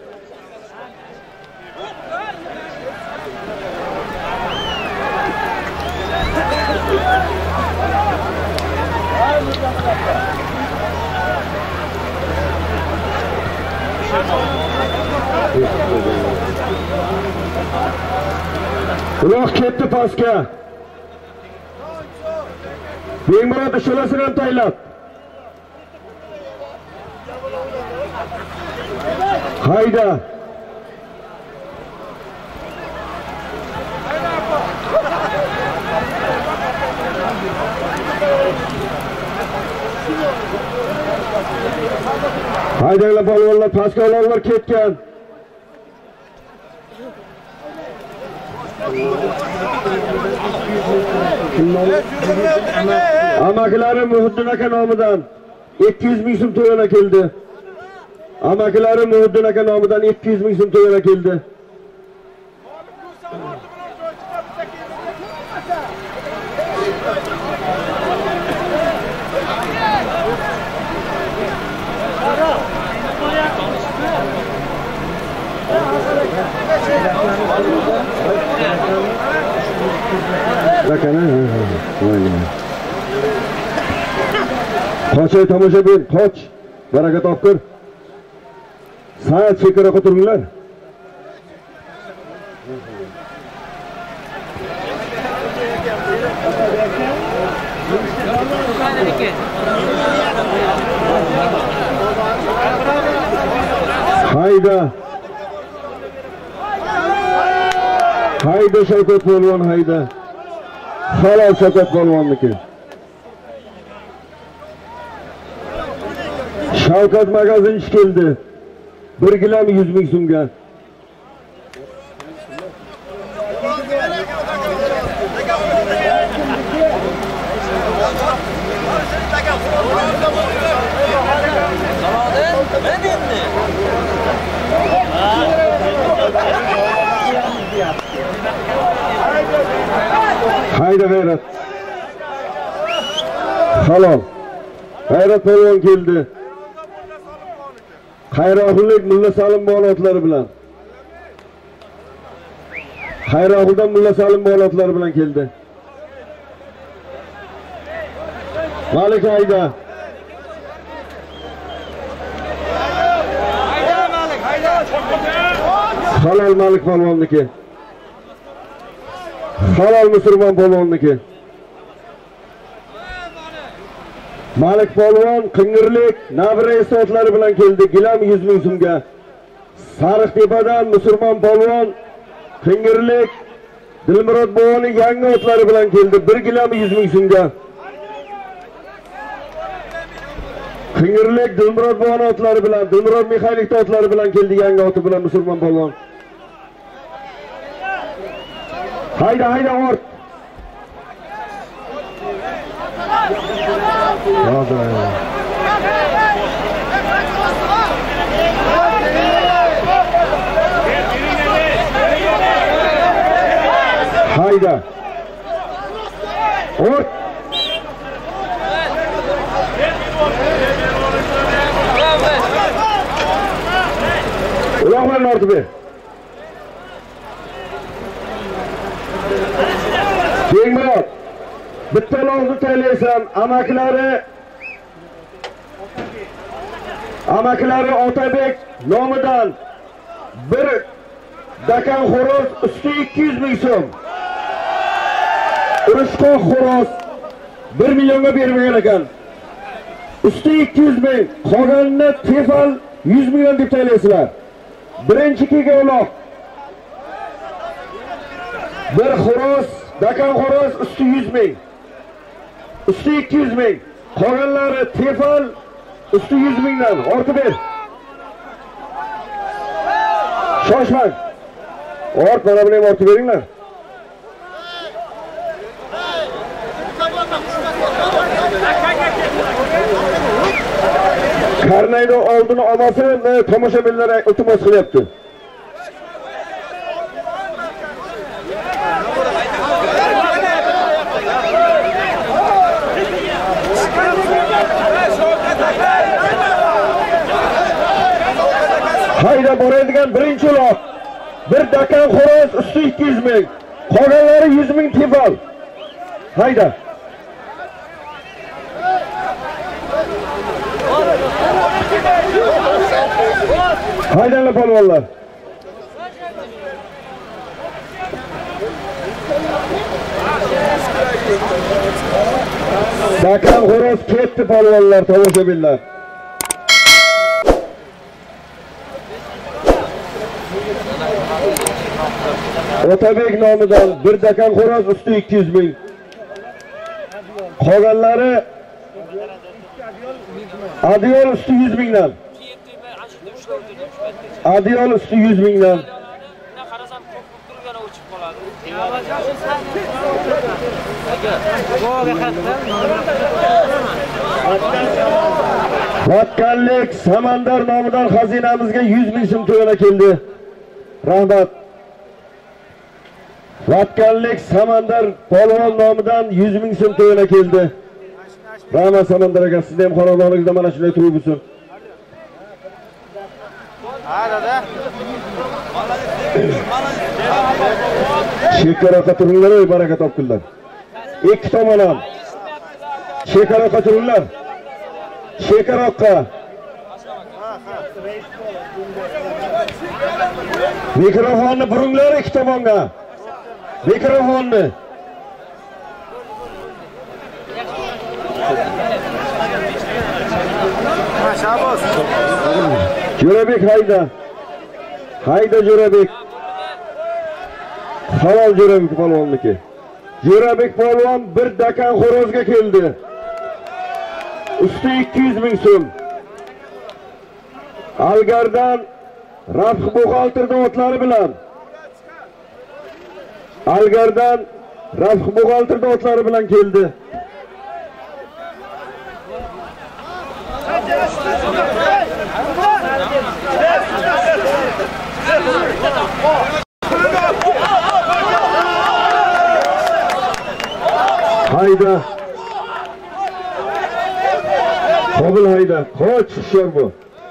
Uloq ketdi pastga. Begmurod sho'lasini ham taylab. Hayda. Haydanglar polvonlar, pastga uloqlar ketgan. Amakilarim Muhiddin aka nomidan ikki yuz ming so'm to'yana keldi. Amakilarim Muhiddin aka nomidan ikki yuz ming so'm to'yana keldi. Bakana. Qo'shay tomoshabin, qoch. Baraka topqir. Saat chekaraga turinglar. Hayda. Hayda Shavkat polvon, hayda. Halol Shavkat polvonniki. Shavkat magazinchi keldi. bir gilam yuz ming so'mga. Hayda G'ayrat. Halol. G'ayrat polvon keldi. Xayrohullik Mulla Salim bolotlari bilan. Xayrohuldan Mulla Salim bolotlari bilan keldi. Malik hayda. Hayda Malik, hayda. Halol Malik polvonniki. Halol musulmon polvonniki. Malik polvon Qing'irlik Navra esotlari bilan keldi. Gilam yuz ming so'mga. Sariqtepadan musulmon polvon Qingirlik Dilmurod boboning yangi otlari bilan keldi. bir gilam yuz ming so'mga. Qingirlik Dilmurod boboning otlari bilan, Dilmurod Mixaylikning otlari bilan keldi yangi oti bilan musulmon polvon. Hayda hayda ort. Hayda. Ort. Uloqlarni ortib ber. Kengmurod. Bitta lozni taylaysan, amakilari Amakilari Otabek nomidan bir dakan xo'roz usti ikki yuz ming so'm. Urushqoq xo'roz bir millionga bermagan ekan. Usti ikki yuz ming, qolganini tefal yuz million deb taylaysizlar. Birinchi kiga uloq. Bir xo'roz, dakan xo'roz usti yuz ming. Usti ikki yuz ming. Qolganlari tefal usti yuz mingdan ortib ber. Shoshmang. Ort mana buni ham ortib beringlar. Karnayni oldini olmasa, tomoshabinlar iltimos qilyapti. Hayda boradigan birinchi uloq. Bir dakan xo'roz usti ikki yuz ming. Qolganlari yuz ming tefal. Hayda. Haydanlar polvonlar. Dakan xo'roz ketdi polvonlar, tomoshabinlar. Otabek nomidan bir dakan xo'roz usti ikki yuz ming. Qolganlari Adiyol usti yuz mingdan. Adiyol usti yuz mingdan. Qarasam ko'p turgan o'chib qoladi. Vatkanlik Samandar nomidan xazinamizga yuz ming so'm to'lana keldi. Rahmat. Vatkanlik Samandar polvon nomidan yuz ming so'm to'lana keldi. Rahmat Samandar aka, sizning ham xonadoningizda mana shunday to'y bo'lsin. Ha, dada. Chekaroqqa turinglar, ey baraka topkunlar. Ikki tomon ham. Chekaroqqa turinglar. Chekaroqqa. Mikrofonni buringlar ikki tomonga. Mikrofonni. Shabos. Jo'rabek hayda. Hayda Jo'rabek. Halol Jo'rabek polvonniki. Jo'rabek polvon bir dakan xo'rozga keldi. Usti ikki yuz ming so'm. Algardan Rafq buxgalterda otlari bilan. Algardan Rafq buxgalterda otlari bilan keldi. Hayda. Qobil hayda. Qoch hushyor bu.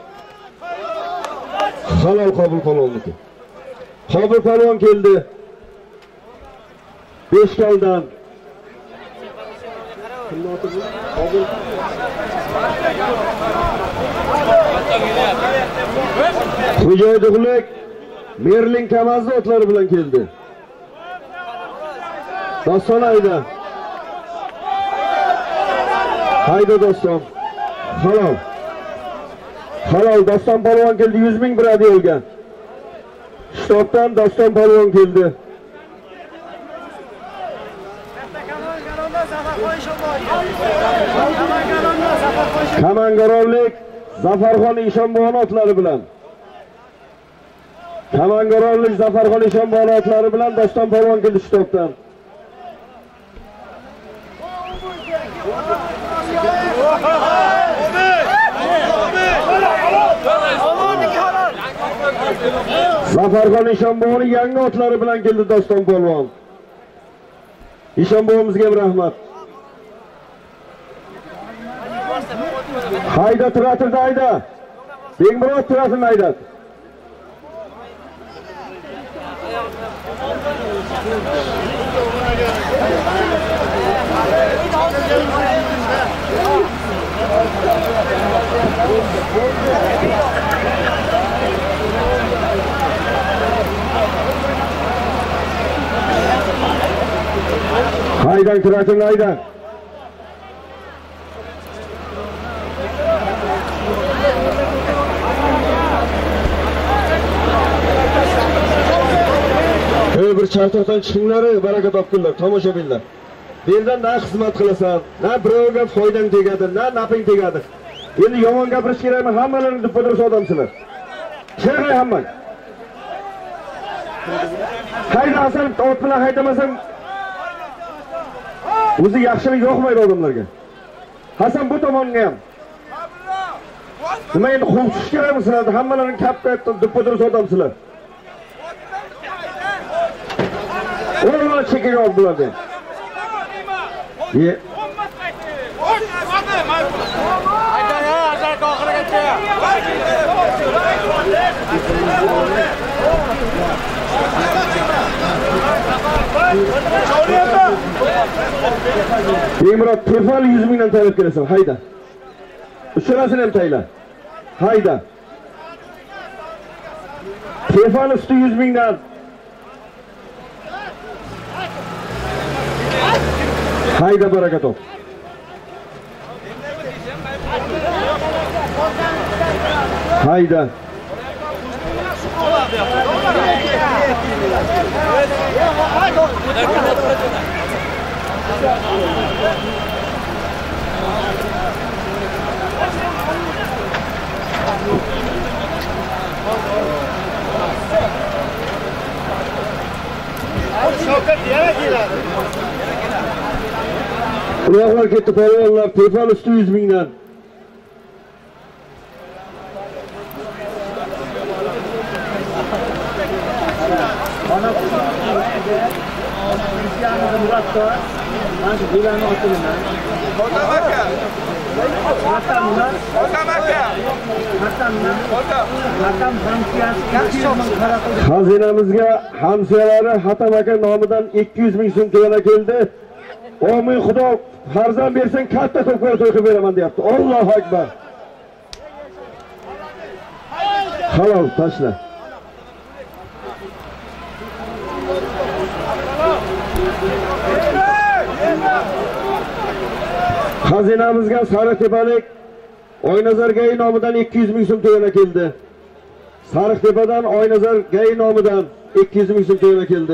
Halol Qobil polvonniki. Qobil polvon keldi. Beshkaldan. Xo'jaydiqlik Merlin Kamazli otlari bilan keldi. Doston hayda. Hayda doston. Halol. Halol Doston polvon keldi, yuz ming bir hadiya olgan. Shtobdan Doston polvon keldi. Kamangarovlik Zafarxon Eshonboy otlari bilan. Kamangarovlik Zafarxon Eshonboy otlari bilan Doston polvon keldi shtobdan. Zafarxon Eshonboyning yangi otlari bilan keldi Doston polvon. Eshonboyimizga ham rahmat. Hayda turatirdi hayda. Begmurod turatirdi hayda. Haydan turatirdi hayda. Bir chartoqdan chiqinglar, baraka topinglar, tomoshabinlar. Bu yerdan na xizmat qilasan, na birovga foydang tegadi, na nafing tegadi. Endi yomon gapirish kerakmi? Hammalaring deb qo'ydirsa odamsizlar. Cheg'ay hammang. Hayda Hasan, ot bilan haydamasam o'zi yaxshilik yo'qmaydi odamlarga. Hasan bu tomonga ham. Nima endi qo'mchish kerakmi sizlarni? Hammalaring kap-kap deb qo'ydirsa odamsizlar. Oğlan çekin oldular ben. Ye. Hayda ya, azar kahire geçiyor. Begmurod Tefal yüz mingdan talep kelasan, hayda. Uchrasini ham tayla. Hayda. Tefal usti yüz mingdan. Hayda baraka top. Hayda. Ular ketdi polvonlar, Tefal usti yüz mingdan. Xazinamizga hamshiralari Hatam aka nomidan ikki yuz ming so'm to'lana keldi. Omin Xudo farzand bersin, katta to'plar to'y qilib beraman deyapti. Allohu akbar. Halol tashla. Xazinamizga Sariqtepalik Oynazar Gay nomidan ikki yuz ming so'm to'lana keldi. Sariqtepadan Oynazar Gay nomidan ikki yuz ming so'm to'lana keldi.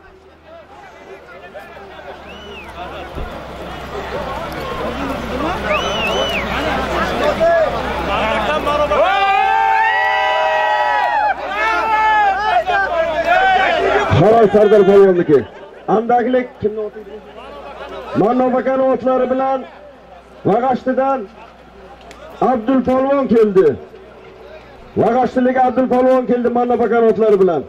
Halol Sardar polvonniki. Andaglik kimni o'taydi? Manobakan otlari bilan Vag'ashtidan Abdul polvon keldi. Vag'ashtilik Abdul polvon keldi Manobakan otlari bilan.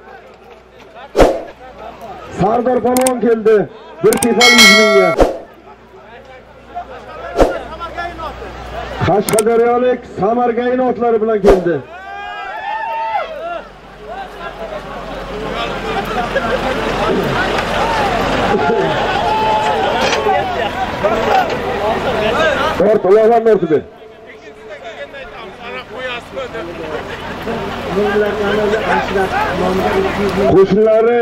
Sardar polvon keldi. Bir Tefal yüz mingga. Qashqadaryolik Samargayn otlari bilan keldi. Ort ulardan ortida. Qo'shnilari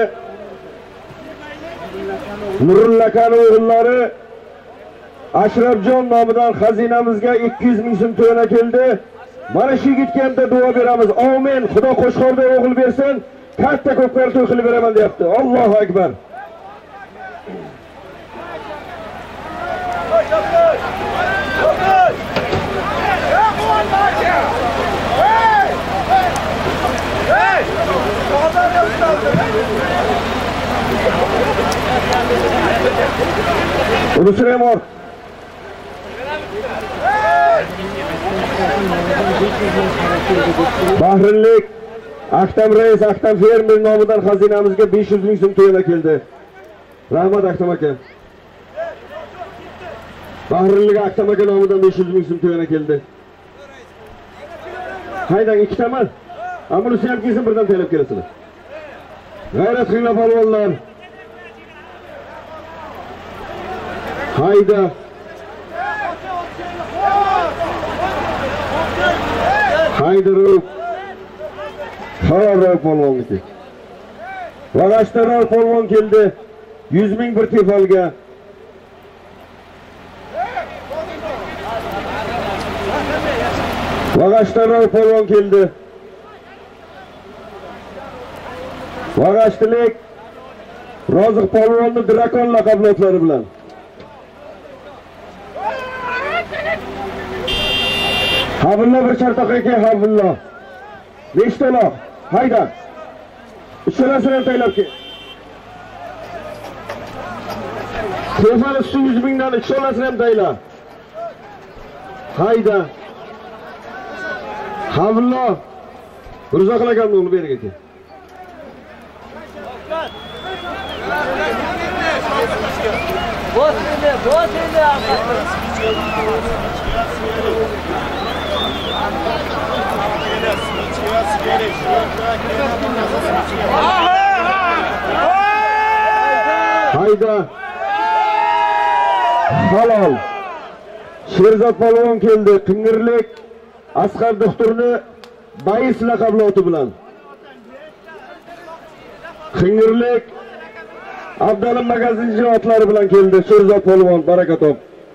Nurullakan o'g'illari Ashrafjon nomidan xazinamizga ikki yuz ming so'm to'lana keldi. Mana shu yigitga ham duo beramiz. Amin. Xudo qo'shqorda o'g'il bersin. Katta ko'klar to'y qilib beraman deyapti. Allohu akbar. Unusini ham or. Bahrinlik Aktam Reis, Aktam fermer nomidan xazinamizga besh yuz ming so'm to'yana keldi. Rahmat Aktam aka. Bahrinlik Aktam aka nomidan besh yuz ming so'm to'yana keldi. Haydang ikkitaman. Ambulansi ham kelsin birdan taylab kelasizlar. G'ayrat qilinglar polvonlar. Hayda. Haydarov. Qarorov polvonniki. Vag'ashtarov polvon keldi. yuz ming bir tefalga. Vag'ashtarov polvon keldi. Vag'ashtilik Roziq polvonni Drakon laqablotlari bilan. Havilla bir chartoq aka, havilla. Nechtalar? Hayda. Uchalasini ham taylab kel. Tefali suv yuz mingdan uchalasini ham tayla. Hayda. Havilla. Ruzoq akamni uni berga kel. Bos endi, bos endi Hayda. Halol. Sherzod polvon keldi. Qing'irlik Asqar doktorni Bayis laqabloti bilan. Qing'irlik Abdalim magazinchi otlari bilan keldi. Sherzod polvon, baraka top.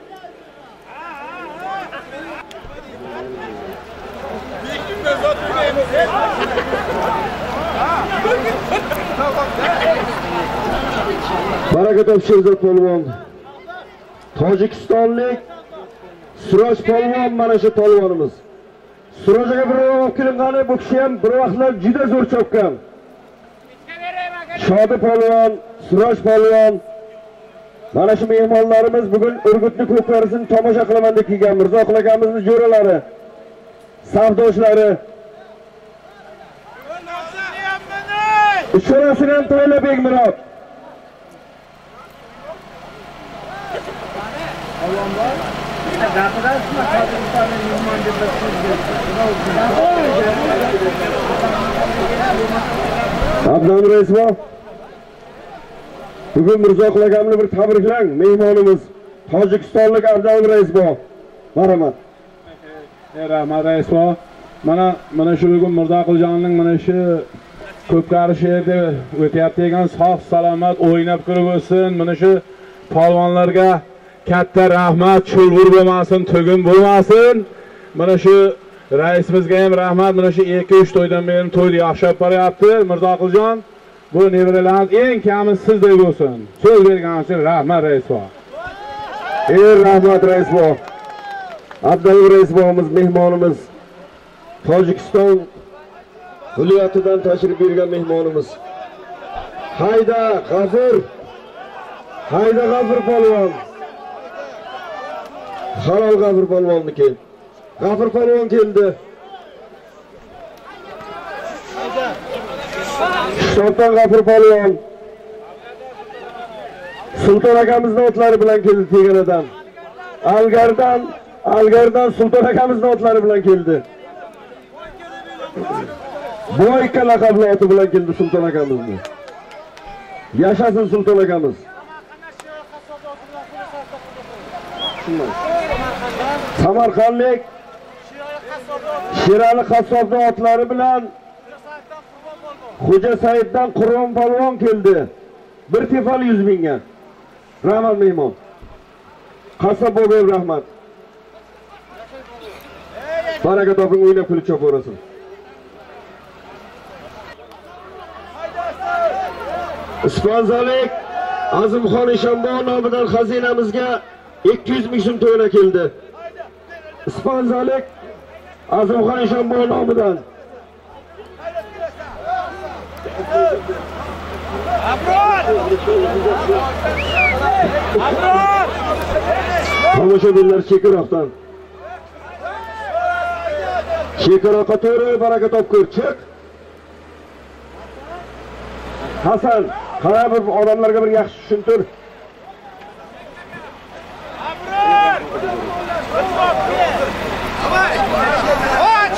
Baraka top Sherzod polvon. Tojikistonlik Suroj polvon mana shu polvonimiz. Surojga bir olib kelingani, bu kishi ham bir vaqtlar juda zo'r chopgan. Shodi polvon, Suroj polvon. Mana shu mehmonlarimiz bugun Urgutni ko'klarisini tomosha qilaman deb kelgan Mirzoqul akamizning jo'ralari, savdoshlari. Uchorasini ham to'yla Begmurod. Abdul Reisvo. Bugun Mirzoqul akamni bir tabriklang, mehmonimiz Tojikistonlik Abdul Reisvo. Marhamat. Rahmat Reisvo. Mana mana shu bugun Mirzoquljonning mana shu ko'pkari yerda o'tyapti degan sog' salomat o'ynab kirib o'tsin. Mana shu polvonlarga katta rahmat, chulg'ur bo'lmasin, tug'in bo'lmasin. Mana shu raisimizga ham rahmat. Mana shu ikki uch to'ydan beri to'yni yaxshilab boryapti Mirzoquljon. Bu nevaralarimiz eng kami sizdek bo'lsin. So'z berganingiz uchun rahmat Reisvo. Ey rahmat Reisvo. Abdul Reisvomiz mehmonimiz. Tojikiston viloyatidan tashrif buyurgan mehmonimiz. Hayda G'afur. Hayda G'afur polvon. Halol G'afur polvonniki. G'afur polvon keldi. Sulton G'afur polvon. Sulton akamizning otlari bilan keldi Teganadan. Algardan, Algardan Sulton akamizning otlari bilan keldi. Boyka laqabli oti bilan keldi Sulton akamizni. Yashasin Sulton akamiz. Samarqandlik Sherali qassobning otlari bilan Xo'ja Saiddan Qurbon polvon keldi. Bir tefal yuz mingga. Rahmat mehmon. Qassob bo'g'ib rahmat. Baraka toping, o'ynab kulib chopaversin. Sponsorlik Azimxon Eshonboy nomidan xazinamizga ikki yuz ming so'm to'yona keldi. Sponsorlik Azimxon Eshonboy nomidan. Abrot! Abrot! Tomoshabinlar Chekiroqdan. Chekiroqqa to'g'ri baraka topkur, chiq. Hasan, qara bir odamlarga bir yaxshi tushuntir. Abrot! Davay! Och!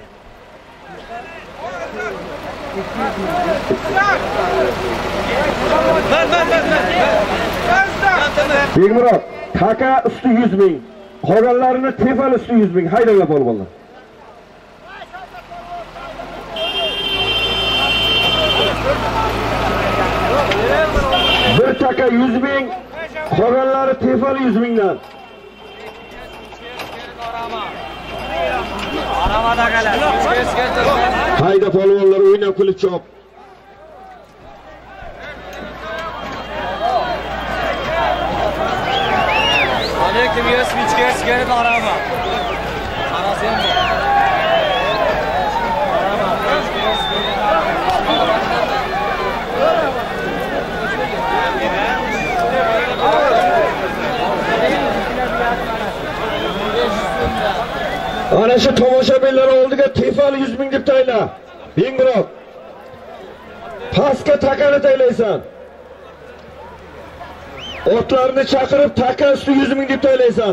Ben ben ben ben. Begmurod, taka usti yuz ming. Qolganlarini tefal usti yuz ming. Haydanglar polvonlar. Bir taka yuz ming, qolganlari tefal yuz mingdan. Aramada keladi. Hayda polvonlar o'ynab kulib chop. Aleyküm yes michga sigaret arama. Qarasam. Ana shu tomoshabinlar oldiga tefal yuz ming deb tayla. Begmurod. Pastga takani taylaysan. Otlarni chaqirib taka usti yuz ming deb taylaysan.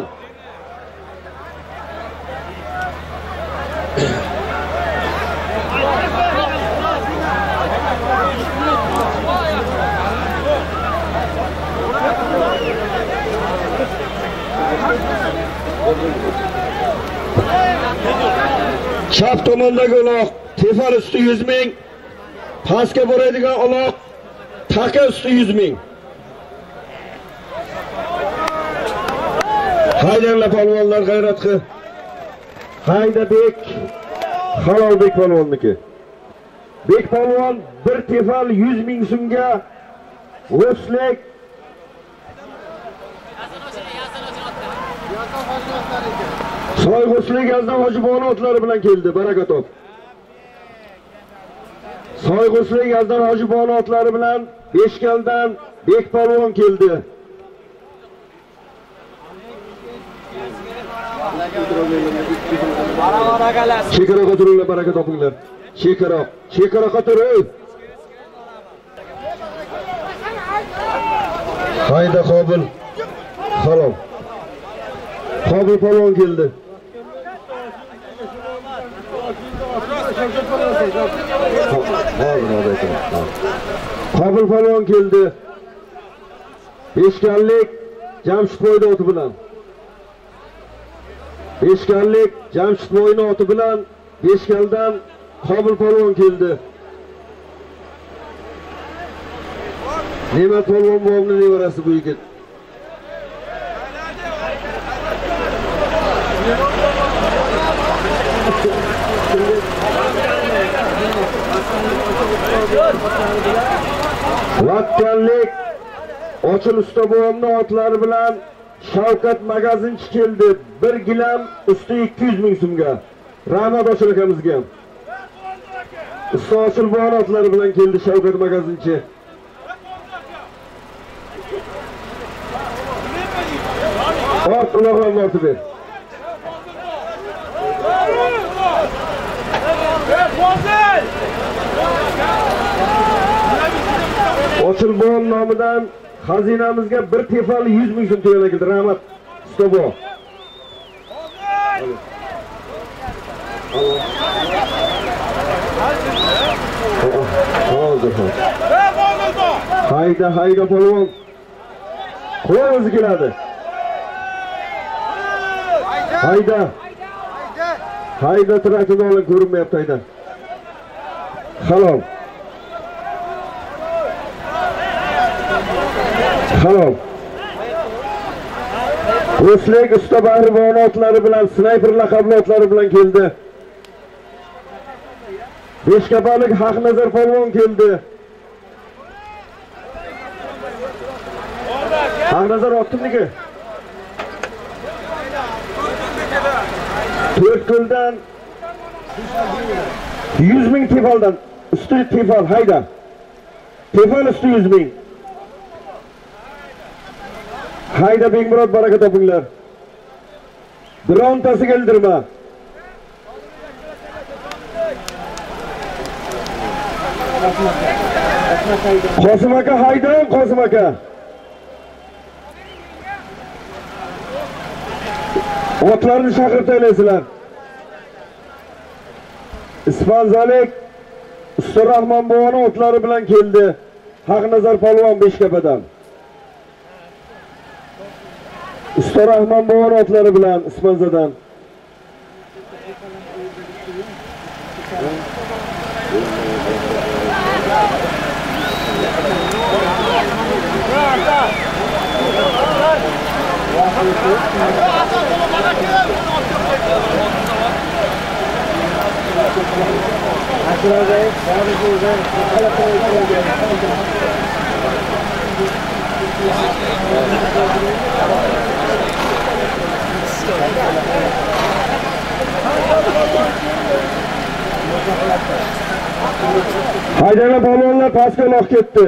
Chap tomondagi uloq tefal usti yuz ming, pastga boradigan uloq taka usti yuz ming. Haydanglar polvonlar g'ayrat qil. Hayda Bek, Halolbek polvonniki. Bek polvon bir tefal yuz ming so'mga o'slik Soyg'uslik Yazdan Hojibona otlari bilan keldi. Baraka top. Soyg'uslik Yazdan Hojibona otlari bilan Beshkaldan Bek polvon keldi. Aramada keladi. Chekiroqqa turinglar, baraka topinglar. Chekiroq, Chekiroqqa turing. Hayda Qobil. Salom. Qobil polvon keldi. Qobil polvon keldi. Beshkanlik Jamshidboyning oti bilan. Beshkanlik Jamshidboyning oti bilan Beshkaldan Qobil polvon keldi. Ne'mat polvon bobning nevarasi bu yigit. Vatkanlik Ochil usta bobning otlari bilan Shavkat magazinchi keldi. Bir gilam usti ikki yuz ming so'mga. Rahmat Ochil akamizga. Usta Ochil bobning otlari bilan keldi Shavkat magazinchi. Ot uloqlarni ortib ber. Ochil bobning nomidan xazinamizga bir tefal yuz ming so'm to'lana keldi. Rahmat usta bob. Hayda hayda polvon. Qo'y o'zi keladi. Hayda. Hayda traktorni olib ko'rinmayapti hayda. Halol. Halol. Qo'shlik usta bahribon otlari bilan, snayper laqabli otlari bilan keldi. Beshkapalik Haqnazar polvon keldi. Haqnazar otniki. to'rt qo'ldan yuz ming tefaldan usti tefal hayda. Tefal usti yuz ming. Hayda Bekmurod baraka topinglar. Birontasi keldirma. Qosim aka haydan Qosim aka. Otlarni chaqirib taylaysizlar. Ispanzalik Usta Rahmon bovoni otlari bilan keldi. Haqnazar polvon Beshkapadan. Usta Rahmon bovoni otlari bilan Ispanzadan. Haydana polvonlar pastga olib ketdi.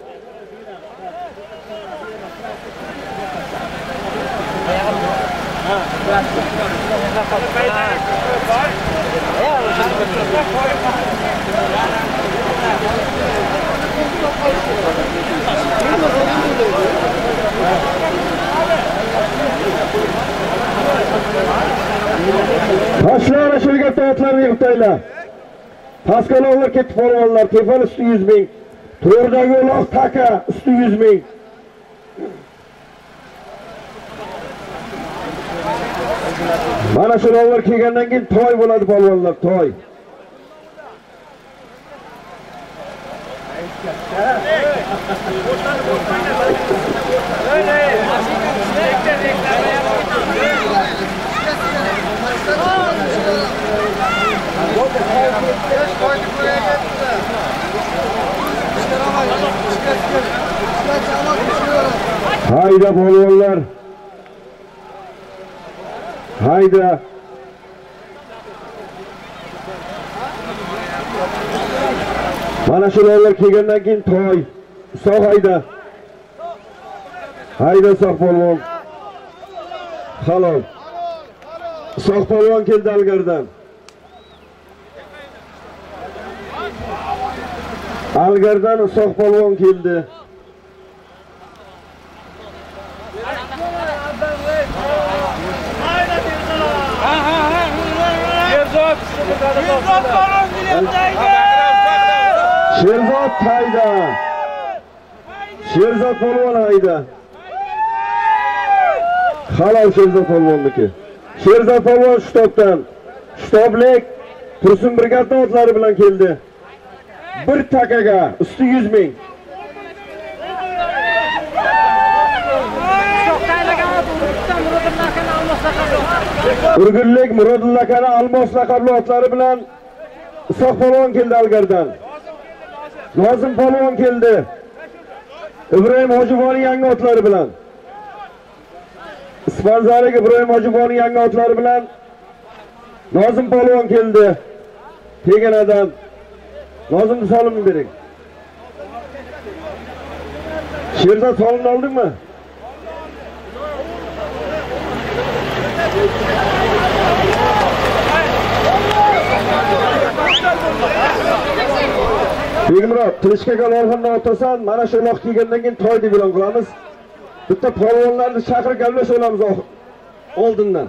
Taşlar aşırıga tavuklarını yıktayla. Paskalovlar ketdi polvonlar, tefal üstü yüz ming. To'rdagi uloq taka üstü yüz ming. Mana shu rollar kelgandan keyin to'y bo'ladi polvonlar, to'y. Hayda polvonlar. Hayda. Mana shu rollar kelgandan keyin to'y. Sog' hayda. Hayda sog' polvon. Halol. Sog' polvon keldi Algardan. Algardan sog' polvon keldi. Sherzod hayda. Sherzod polvon hayda. Halol Sherzod polvonniki. Sherzod polvon shtobdan. Shtoblik Tursun brigadning otlari bilan keldi. Bir takaga usti yüz ming. Urgullik Murodullo akani Almos laqabli otlari bilan Isoq polvon keldi Algardan. Nozim polvon keldi. Ibrohim Hojiboni yangi otlari bilan. Ispanzalik Ibrohim Hojiboni yangi otlari bilan Nozim polvon keldi. Teganadan Nozimni solimni bering. Sherzod solimni oldingmi? Begimrod, Tilishkaga loyihanni o'tasan, mana shu loq kelgandan keyin to'y deb e'lon qilamiz. Bitta polvonlarni chaqirib gaplashib olamiz oldindan.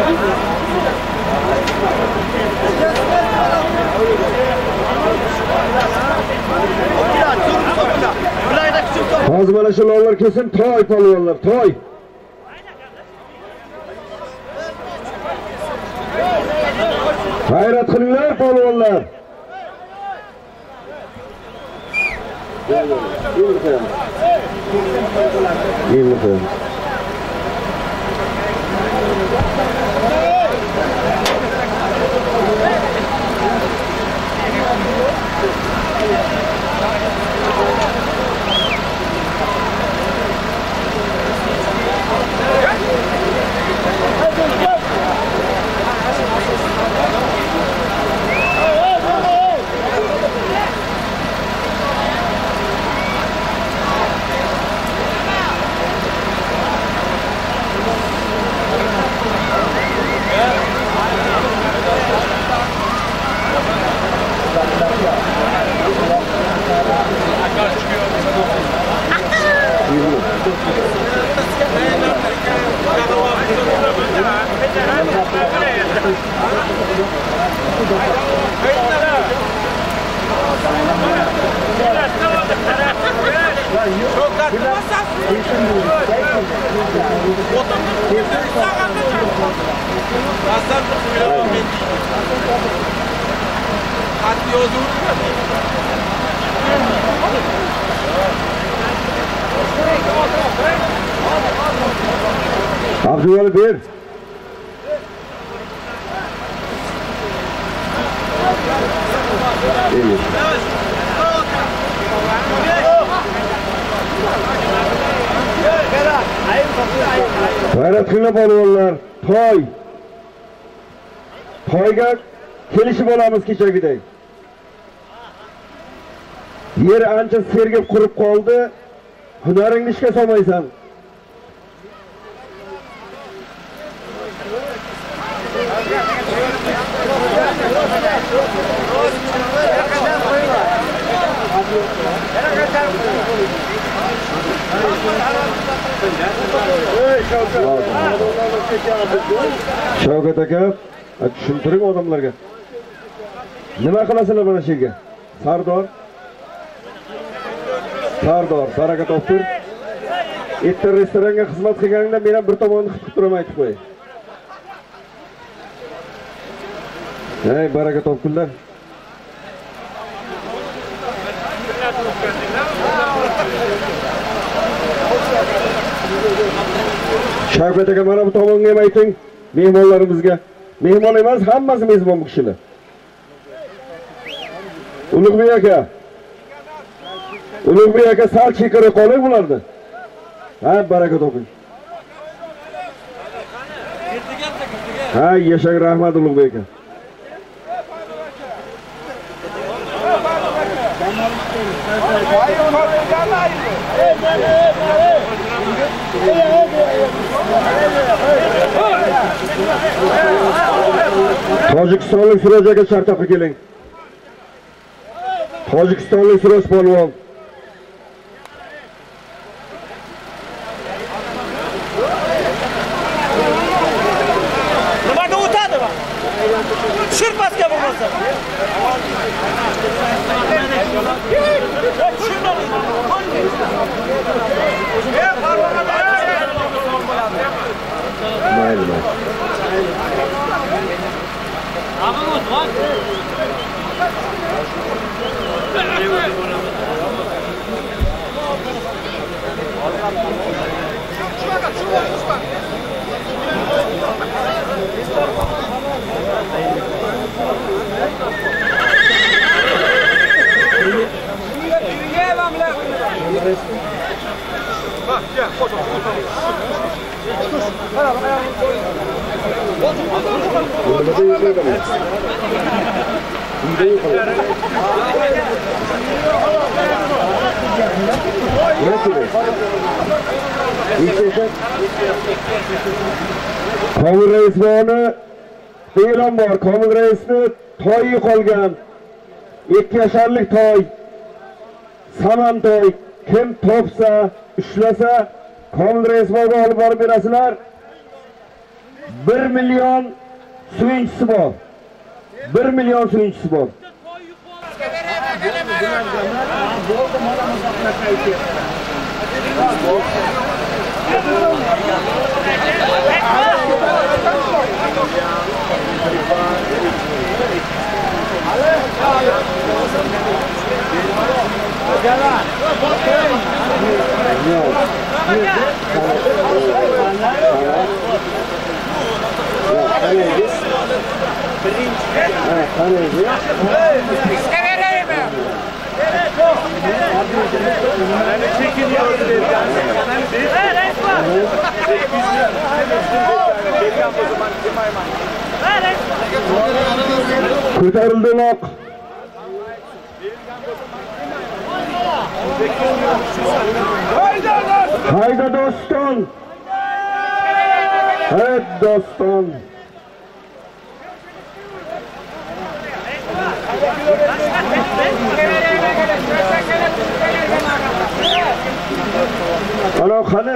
Hozir mana shu lovlar kelsin, toy polvonlar, toy. G'ayrat qilinglar polvonlar. Yemir. Abdüvalli bir. Evet. G'ayrat qilinglar polvonlar, toy. Toyga kelishib olamiz kechagidek. Yer ancha sergib qurib qoldi. Hunaringni ishga solmaysan. Shavkat aka, tushuntiring odamlarga. Nima qilasizlar mana shu yerga? Sardor. Sardor, baraka toptir. Erta restoranga xizmat qilganingda men ham bir tomonni qilib turaman aytib qo'y. Hey, baraka topkunlar. Shavkat aka, mana bu tomonga ham ayting mehmonlarimizga. Mehmon emas, hammasi mezbon bu kishilar. Ulug'bek aka. Ulug'bek aka sal chekara qoling bularni. Ha, baraka toping. Ha, yashang, rahmat Ulug'bek aka. Tojikistonlik Suroj aka Shartoqqa keling. Tojikistonlik Suroj polvon. Nimaga o'tadi bu? Tushir pastga bo'lmasa. Mayli, mayli. Komil reisboni e'lon bor. Komil reisni toyi qolgan. ikki yasharlik toy. Saman toy. Kim topsa, ushlasa, Komil reisboniga olib borib berasizlar. bir milyon suyunchisi bor. bir milyon suyunchisi bor. Ko'tarildi loq. Hayda doston. Evet doston. Ana qani?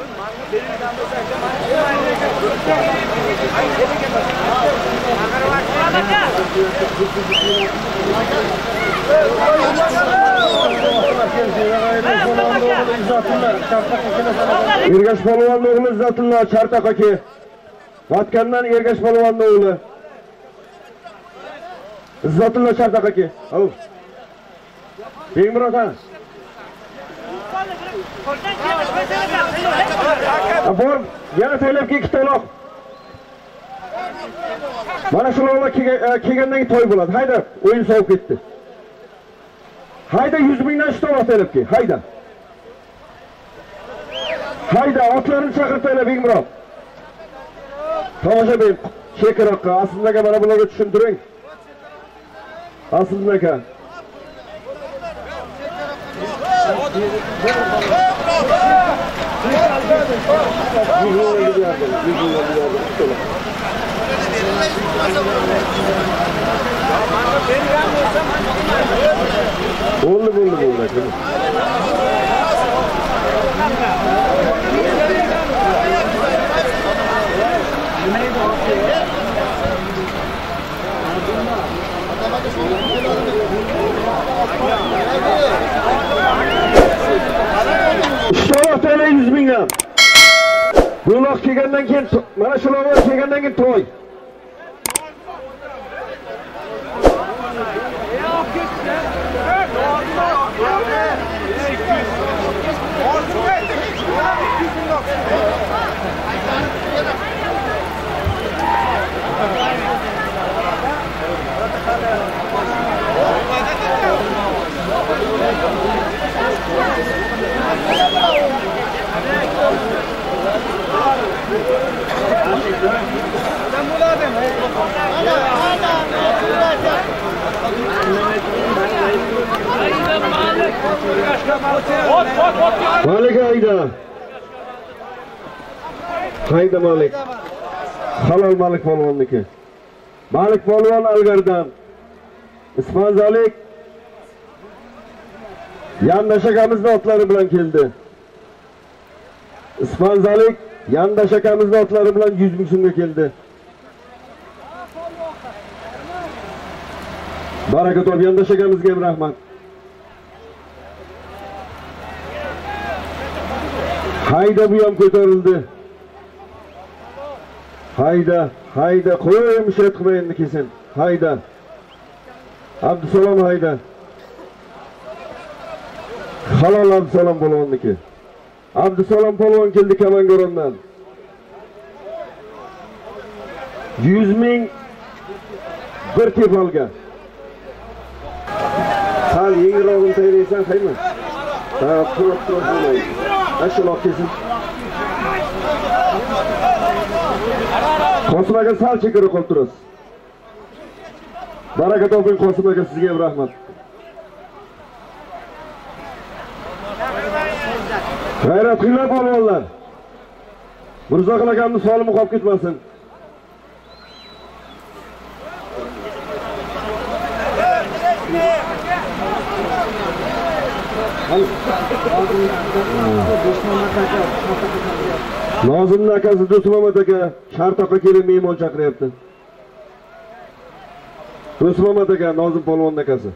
Ergash polvonning o'g'li Izzatullo Chartaq aka. Vatkandan Ergash polvonning o'g'li. Izzatullo Chartaq aka. Hop. Begmurod aka. Bor, yana to'ylabga ikkita uloq. Mana shu uloqlar kelgandan keyin to'y bo'ladi. Hayda, o'yin sovib ketdi. Hayda yuz mingdan uch uloq to'ylabga. Hayda. Hayda, otlarni chaqirtaylar Begmurod. Tomoshabin, Shekiroqqa, Aslimaga mana bularga tushuntiring. Aslimaga. Bo'ldi, bo'ldi, bo'ldi. İşte yüz bin lira. Bu lak kelgandan keyin, mana shu loklar kelgandan keyin to'y. Malik hayda. Hayda Malik. Halol Malik polvonniki. Malik polvon Algardan. Ispanzalik Yandash akamizning otlari bilan keldi. Ispanzalik Yandash akamizning otlari bilan yuz ming so'mga keldi. Baraka top Yandash akamizga ham rahmat. Hayda bu ham ko'tarildi. Hayda, hayda, qo'y mushat qilmaydi kesin. Hayda. Abdusalom hayda. Halol Abdusalom polvonniki. Abdusalom polvon keldi Kamangorondan. yuz ming bir tepalga. Sal yengilroqni tayyorlaysan, qaymi? Ha, turib turib bo'lmaydi. Ashloq kesin. Qosim aka sal chekara qolib turasiz. Baraka toping Qosim aka, sizga ham rahmat. G'ayrat qilinglar polvonlar. Mirzoqul akamning solimi qolib ketmasin. Hadi. Nozimning akasi Do'stmamat aka Shartoqqa kelib mehmon chaqiryapti. Do'stmamat aka Nozim polvonning akasi.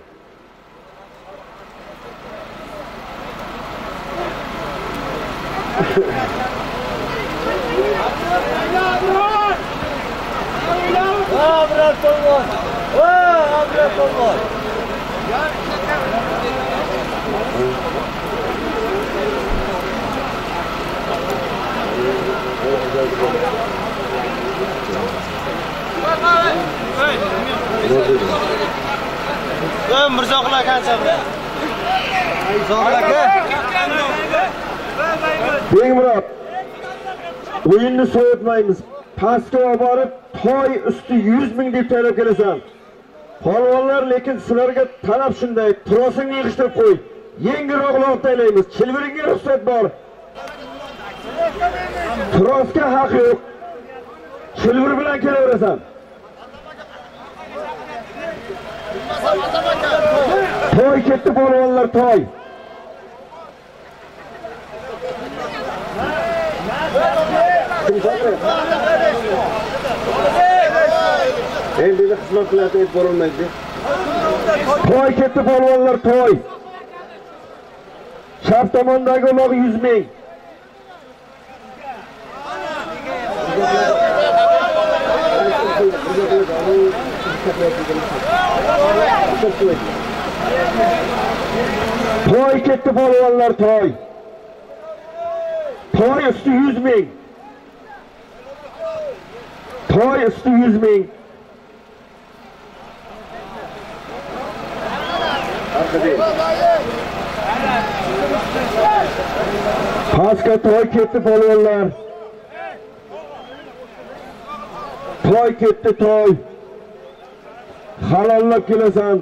Abrat polvon. Va, Abrat polvon. Ben Mirzoqul akansan bu. Mirzoqul aka. Bengmurod. O'yinni so'yitmaymiz. Pastga olib borib, toy usti yuz ming deb talab kelasan. Polvonlar lekin sizlarga talab shunday, trosingni yig'ishtirib qo'y. Yengilroq taylaymiz. Chilviringga ruxsat bor. Trosga haq yo'q. Chilvir bilan kelaverasan. Toy ketdi polvonlar, toy. Endi xizmat qilayotib aytib borolmaydi. Toy ketdi polvonlar, toy. Chap tomondagi uloq yuz ming. Toy ketdi polvonlar, toy. Toy usti yuz ming. Toy usti yuz ming. Pastga toy ketdi polvonlar. Toy ketdi, toy. Halollab kelasan.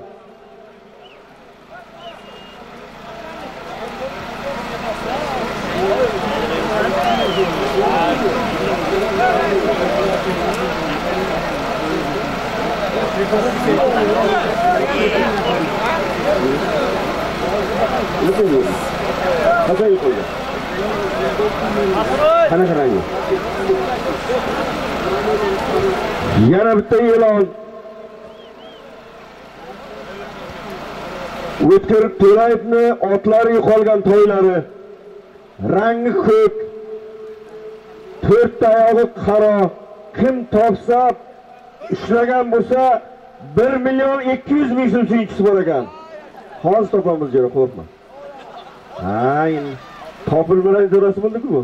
Yana bitta e'lon. O'tkir To'rayevni otlari yo'qolgan to'ylari. Rangi ko'k, to'rtta oyog'i qaro. Kim topsa, ishlagan bo'lsa bir million ikki yuz ming so'm suyunchisi bor ekan. Hozir topamiz, jara qo'rqma. Ha, endi topilmalar idorasi bo'ldi-ku bu.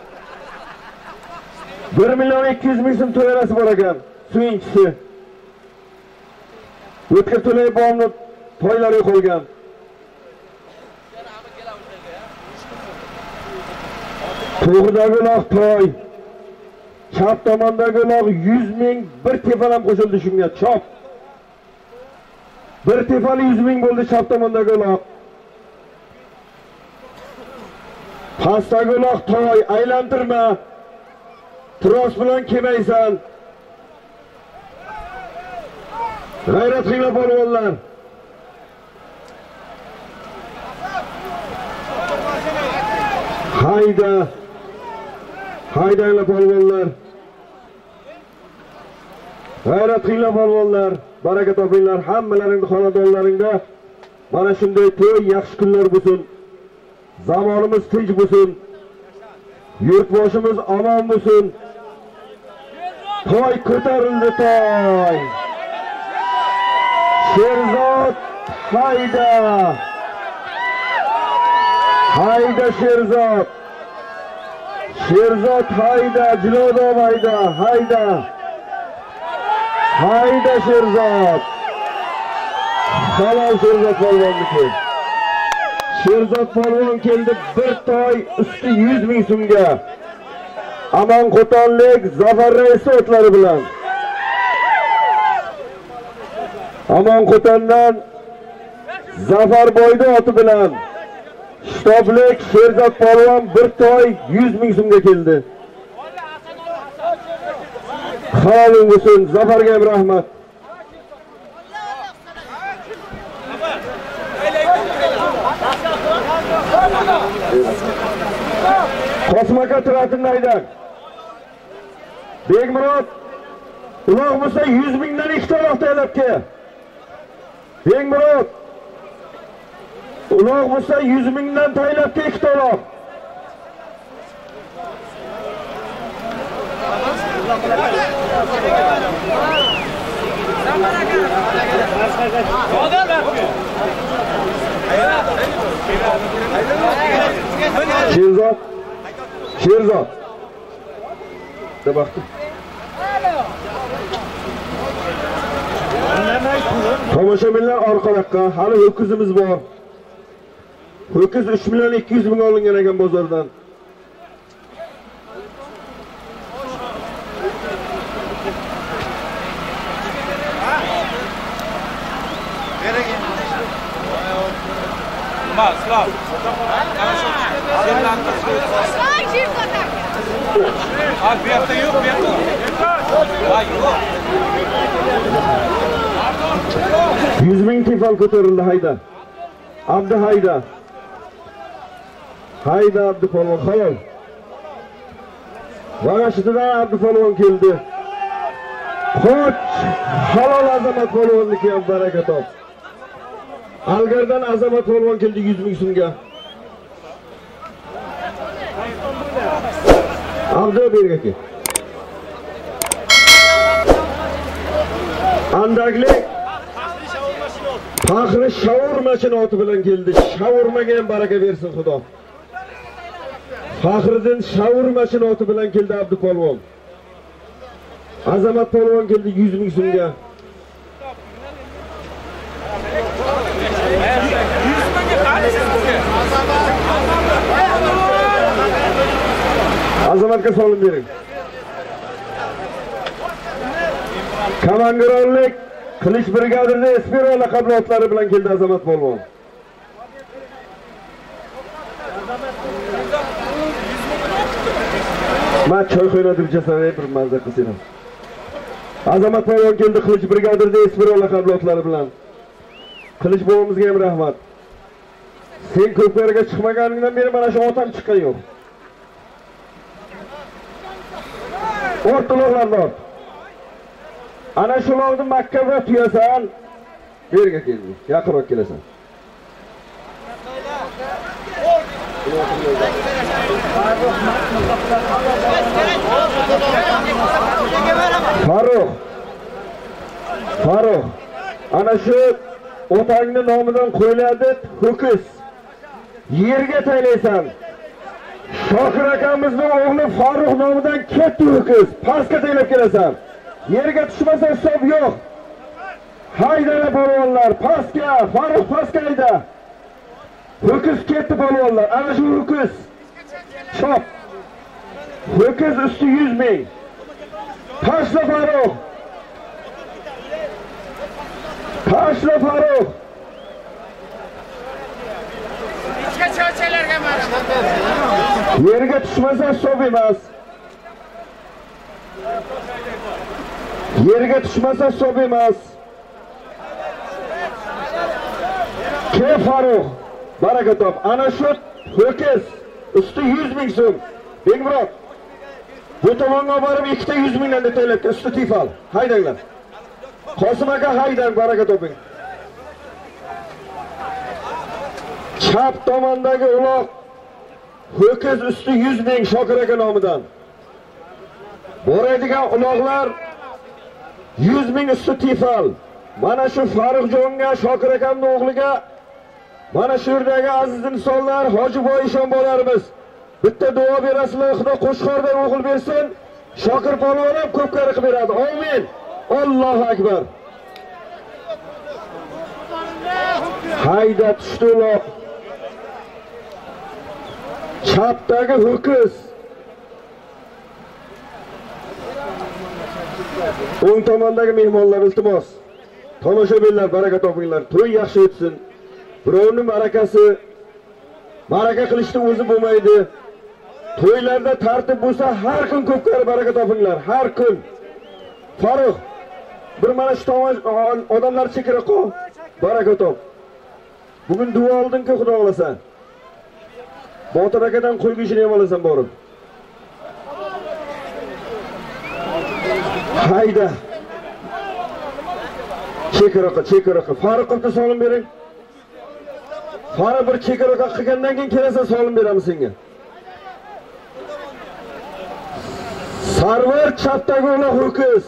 bir million ikki yuz ming so'm to'yarasi bor ekan, suyunchisi. O'tkir To'layev bomni to'ylari qo'ygan. To'g'ridagi uloq to'y. Chap tomondagi uloq yuz ming, bir tepalam qo'shildi shunga, chop. Bir tepali yuz ming bo'ldi chap tomondagi uloq. Pastdagi uloq to'y, aylantirma. Tros bilan kelmaysan. G'ayrat qilinglar polvonlar. Hayda. Haydanglar polvonlar. G'ayrat qilinglar polvonlar. Baraka topinglar, hammalaringning xonadonlaringda mana shunday to'y yaxshi kunlar bo'lsin. Zamonimiz tinch bo'lsin. Yurtboshimiz omon bo'lsin. Toy ko'tarildi, toy. Sherzod hayda. Hayda Sherzod. Sherzod hayda, Jilodov hayda, hayda. Hayda Sherzod. Salom Sherzod polvonniki. Sherzod polvon keldi, bir toy usti yuz ming so'mga. Amon Qo'tonlik Zafar Raisi otlari bilan. Amon Qo'tondan Zafar Boyda oti bilan. Shtoblik Sherzod polvon bir toy yuz ming so'mga keldi. Xayoling bo'lsin, Zafarga ham rahmat. Qosim aka Turatinni aydan. Begmurod uloq bo'lsa yuz mingdan ikkita uloq tayyorlab kel. Begmurod uloq bo'lsa yuz mingdan tayyorlab kel ikkita uloq. Sherzod Sherzod deb vaqti tomoshabinlar orqaroqqa, hali ho'kizimiz bor. Ho'kiz uch million ikki yuz ming olingan ekan bozordan. Mas, Slav. Abi bu yerda yo'q, bu yerda. Voy, yo'q. yuz ming tifal ko'tarildi, hayda. Abdi hayda. Hayda Abdi polvon, halol. Vag'ashitidan Abdi polvon keldi. Qoch, halol Azamat polvonniki ham baraka top. Algardan Azamat polvon keldi yuz ming so'mga. Abdi berga kel. Andaglik Faxri shavurmachini oti bilan keldi. Shavurmaga ham baraka bersin Xudo. Faxriddin shavurmachini oti bilan keldi Abdi polvon. Azamat polvon keldi yuz ming so'mga. Azamatga solib bering. Kamangironlik Qilich brigadirida Espero laqabli otlari bilan keldi Azamat polvon. Mat choy qo'ynatib jasavay bir mazza qilsam. Azamat polvon keldi Qilich brigadirida Espero laqabli otlari bilan. Qilich bobomizga ham rahmat. Sen ko'pkariga chiqmaganingdan beri mana shu otam chiqqan yo'q. O'rtoqlarni ort. Ana shularni Makkaga tuyasan, yerga keldi. Yaqinroq kelasan. Farruh. Farruh. Ana shu otangning nomidan qo'yiladi ho'kiz. Yerga taylaysan. Shokir akamizning o'g'li Farruh nomidan ketdi ho'kiz. Pastga taylab kelasan. Yerga tushmasa hisob yo'q. Hayda polvonlar, pastga, Farruh pastga hayda. Ho'kiz ketdi polvonlar. Ana shu ho'kiz. Chop. Ho'kiz usti yuz ming. Tashla Farruh. Tashla Farruh. Yerga tushmasa hisob emas. Yerga tushmasa hisob emas. Ke Farruh, baraka top. Ana shu ho'kiz usti yuz ming so'm. Begmurod. Bu tomonga borib ikkita yuz mingdan detaylabdi, usti tifal. Haydanglar. Qosim aka haydang, baraka toping. Chap tomondagi uloq ho'kiz usti yuz ming Shokir aka nomidan. Boradigan uloqlar yuz ming usti tifal. Mana shu Farruhjonga, Shokir akamning o'g'liga, mana shu yerdagi aziz insonlar, Hojiboy ishonbolarimiz. Bitta duo berasizlar, Xudo qo'shqordan o'g'il bersin. Shokir polvon ham ko'p qari qilib beradi. Amin. Allohu akbar. Hayda tushdi uloq. Chapdagi ho'kiz. O'ng tomondagi mehmonlar iltimos. Tomoshabinlar baraka topinglar. To'y yaxshi o'tsin. Birovning barakasi baraka qilishni o'zi bo'lmaydi. To'ylarda tartib bo'lsa, har kun ko'pkari baraka topinglar, har kun. Farruh, bir mana shu odamlar chekira qo'y. Baraka top. Bugun duo olding-ku, Xudo xolasa. Botir akadan qo'y go'shini ham olasan borib. Hayda. Chekiroqqa, chekiroqqa. Faruqovga solim bering. Faruq bir chekiroqqa qilgandan keyin kelasan solim beramiz senga. Sarvar chapdagi uloq ho'kiz.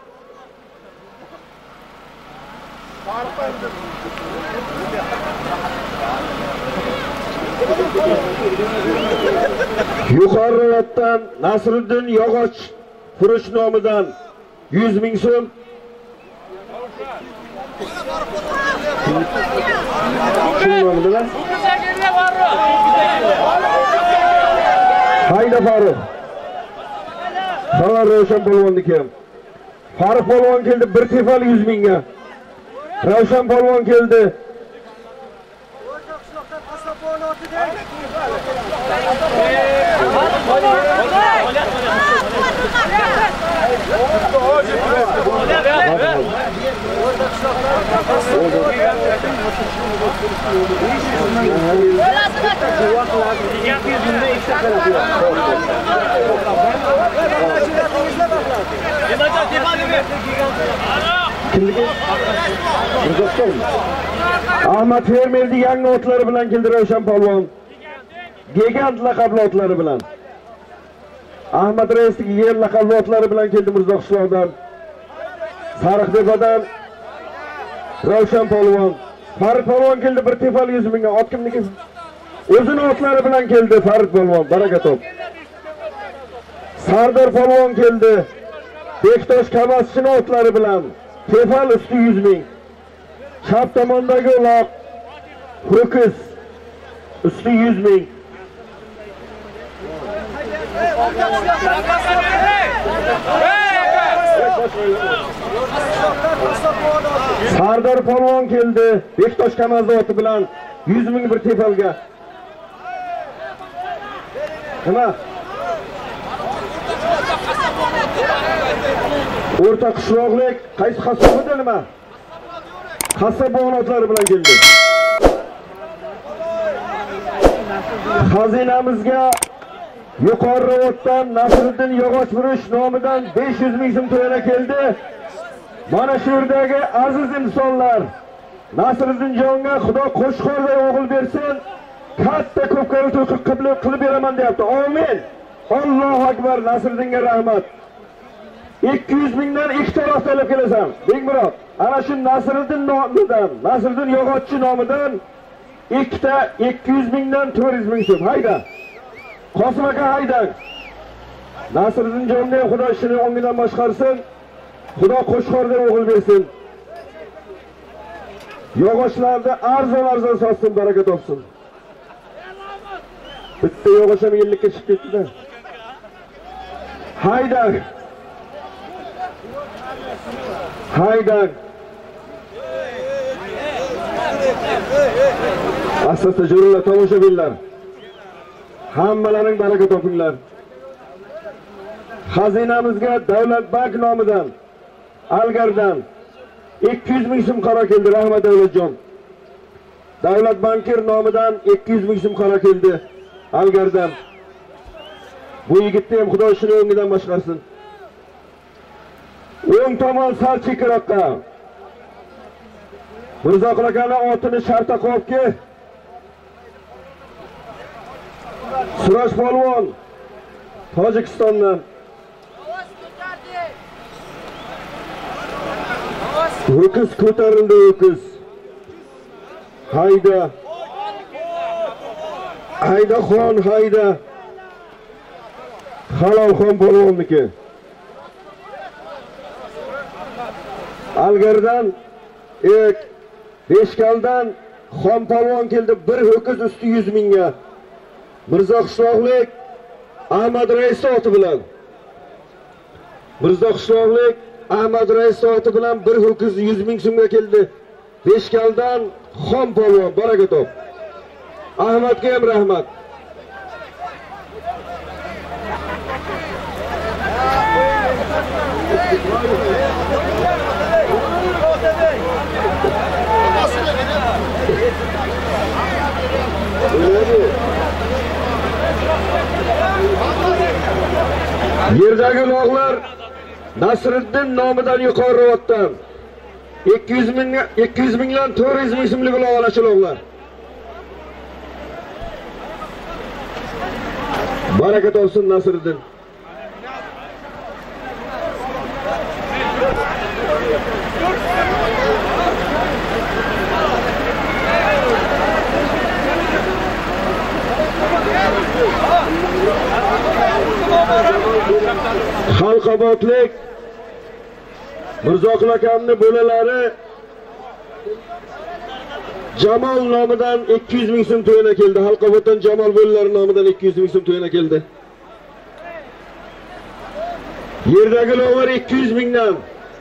Yuqori vatdan Nasriddin Yog'och Furush nomidan yuz ming so'm. Shu nomidan. Hayda Faruq. Xabar Ravshan polvonniki. Faruq polvon keldi bir tefal yuz mingga. Ravshan polvon keldi. Ahmad Fermerdi yangi otlari bilan keldi Ravshan polvon. Gigant laqabli otlari bilan. Ahmad Reisdagi yer laqabli otlari bilan keldi Mirzoqishloqdan. Sariqtepadan Ravshan polvon. Farid polvon keldi bir tefal yuz mingga. Ot kimniki? O'zini otlari bilan keldi Farid polvon. Baraka top. Sardor polvon keldi. Bektosh Kavaschining otlari bilan. Tefal usti yuz ming. Chap tomondagi uloq ho'kiz usti yuz ming. Sardor polvon keldi. Bektosh Kamazli oti bilan yuz ming bir tefalga. Nima? O'rta qishloqlik qaysi qassobida nima? Qassob otlari bilan keldi. Xazinamizga yuqori otdan Nasriddin Yog'och Furush nomidan besh yuz ming so'm to'lana keldi. Mana shu yerdagi aziz insonlar, Nasriddinjonga Xudo qo'shqorday o'g'il bersin, katta ko'pkari to'y qilib qilib beraman deyapti. Amin. Allohu akbar. Nasriddinga rahmat. ikki yuz mingdan ikki taraf talab kelasan. Bengmurod, ana shu Nasriddin nomidan, Nasriddin Yog'ochchi nomidan ikkita ikki yuz mingdan to'rt yuz ming so'm. Hayda. Qosim aka haydang. Nasriddinjonga Xudo ishini o'ngidan boshqarsin. Xudo qo'shqorday o'g'il bersin. Yog'ochlarda arzon-arzon sotsin, baraka topsin. Bitta yog'och ham ellikka chiqib ketdi-da. Haydang. Haydang. Asosda jo'rlar tomoshabinlar. Hammalaring baraka topinglar. Xazinamizga Davlat bank nomidan Algardan ikki yuz ming so'm qaro keldi. Rahmat Davlatjon. Davlat bankir nomidan ikki yuz ming so'm qaro keldi Algardan. Bu yigitni ham Xudo ishini o'ngidan boshqarsin. O'ng tomon sal chekiroqqa. Mirzoqul akaning otini sharta qo'yibki. Suroj polvon Tojikistondan. Ho'kiz ko'tarildi, ho'kiz. Hayda. Hayda xon, hayda. Halol xon polvonniki. Algardan ek Beshkaldan xon polvon keldi. Bir ho'kiz usti yuz mingga. Mirzoqishloqlik Ahmad Reis oti bilan. Mirzoqishloqlik Ahmad Reis oti bilan bir ho'kiz yuz ming so'mga keldi. Beshkaldan xon polvon, baraka top. Ahmadga ham rahmat. Yerdagi uloqlar Nasriddin nomidan yuqori otdan ikki yuz ming ikki yuz mingdan to'rt yuz ming so'mlik olachilar. Barakat olsun Nasriddin. Halqabotlik Mirzoqul akamning bo'lalari Jamol nomidan ikki yuz ming so'm to'yina keldi. Halqabotdan Jamol bo'lalari nomidan ikki yuz ming so'm to'yina keldi. Yerdagi lovar ikki yuz mingdan.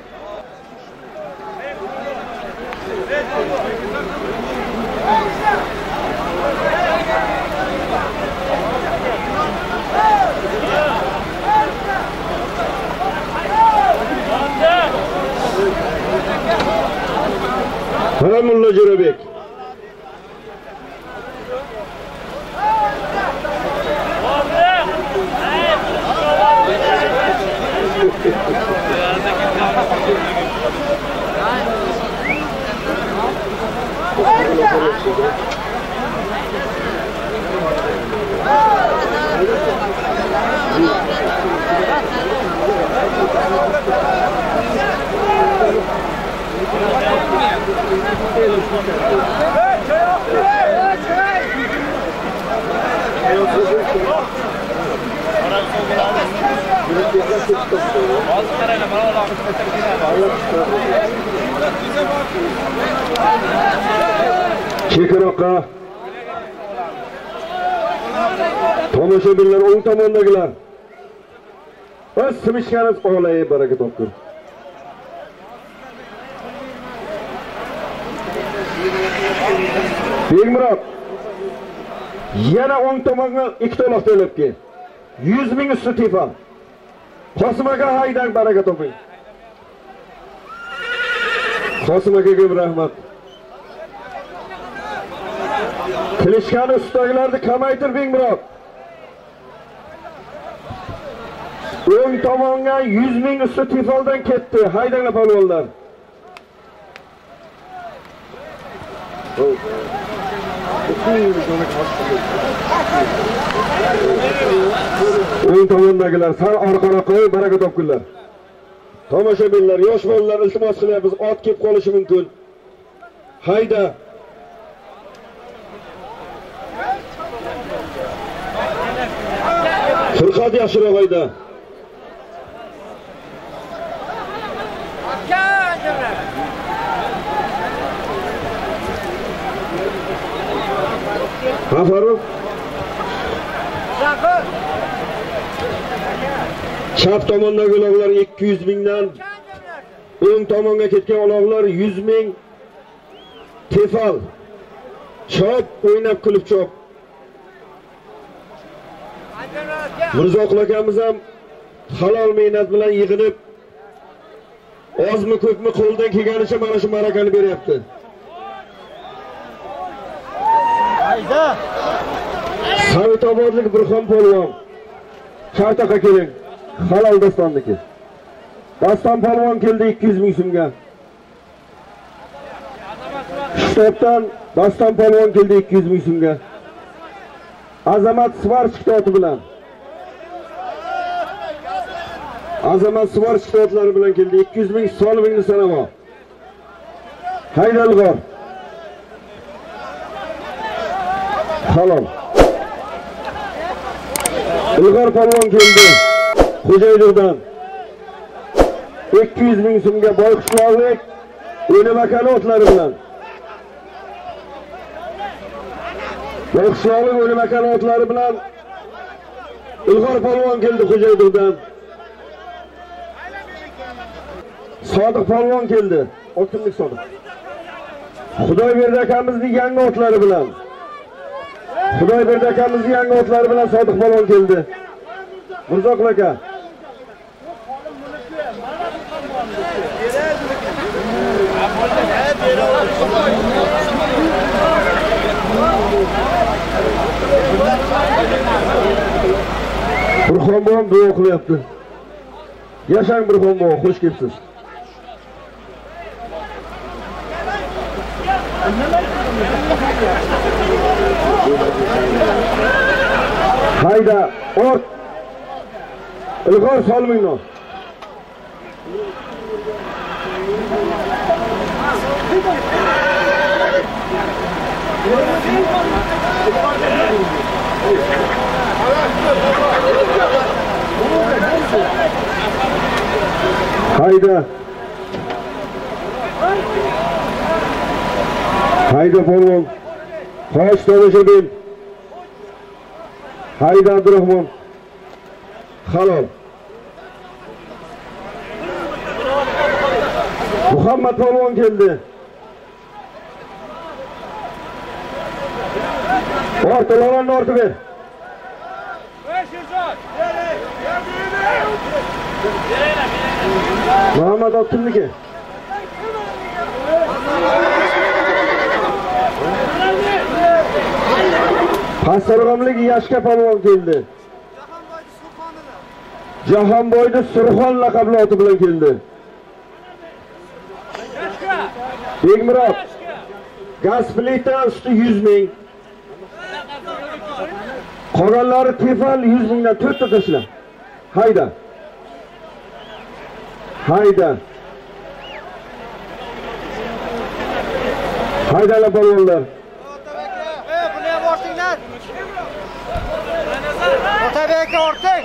Haramulla Jo'rabek. Chekiroqqa tomoshabinlar o'ng tomondagilar o'z simishkaniz olay baraka topgur. Begmurod yana o'ng tomonga ikkita uloq to'lab kel. yuz ming usti tepa. Qosim aka haydang baraka toping. Qosim akaga rahmat. Qilishgan ustidagilarni kamaytir Begmurod. O'ng tomonga yuz ming usti tefaldan ketdi. Haydanglar polvonlar. O'ng tomondagilar sal orqaroqqa baraka topkunlar. Tomoshabinlar, yosh bolalar iltimos qilyapmiz, ot kelib qolishi mumkin. Hayda. Furqat yaxshiroq hayda. Afarov. Chap tomondagi uloqlar ikki yuz mingdan, o'ng tomonga ketgan uloqlar yuz ming. Tefal. Chop o'ynab kulib chop. Mirzoqul akamiz ham halol mehnat bilan yig'inib ozmi ko'pmi qo'ldan kelganicha mana shu marakani beryapti. Hayda. Savitobodlik Burxon polvon. Chartaqa keling. Halol dostonniki. Doston polvon keldi ikki yuz ming so'mga. Shtobdan Doston polvon keldi ikki yuz ming so'mga. Azamat Svarchik oti bilan. Azamat Svarchik otlari bilan keldi ikki yuz ming so'mingni sanamo. Haydalg'or. Halol. Ilg'or polvon keldi. Xo'jaydirdan ikki yuz ming so'mga boyqushloqlik o'limakali otlari bilan. Boyqushloqlik o'limakali otlari bilan Ilg'or polvon keldi Xo'jaydirdan. Sodiq polvon keldi. O'ttimlik Sodiq. Xudoyberdi akamizning yangi otlari bilan. Xudoyberdi akamizning yangi otlari bilan Sodiq polvon keldi. Mirzoqul aka. Burxon bilan duo qilyapti. Yaşang Burxonboy, xush kelibsiz. Hayda, ort. Ilg'or solminglar. Hayda. Hayda polvon. Xo'sh, tomoshabin. Hayda Abdurahmon. Halol. Muhammad polvon keldi. Ortalarni ortib ber. Muhammad Abdulniki. Pasarg'amlik Yashka polvon keldi. Jahonboyda Surxon laqabli oti bilan keldi. Begmurod. Gaz plita usti yuz ming. Qolganlari tefal yuz mingdan to'rtta tashla. Hayda. Hayda. Haydalar polvonlar. Buni ham ortinglar. Otabek orting.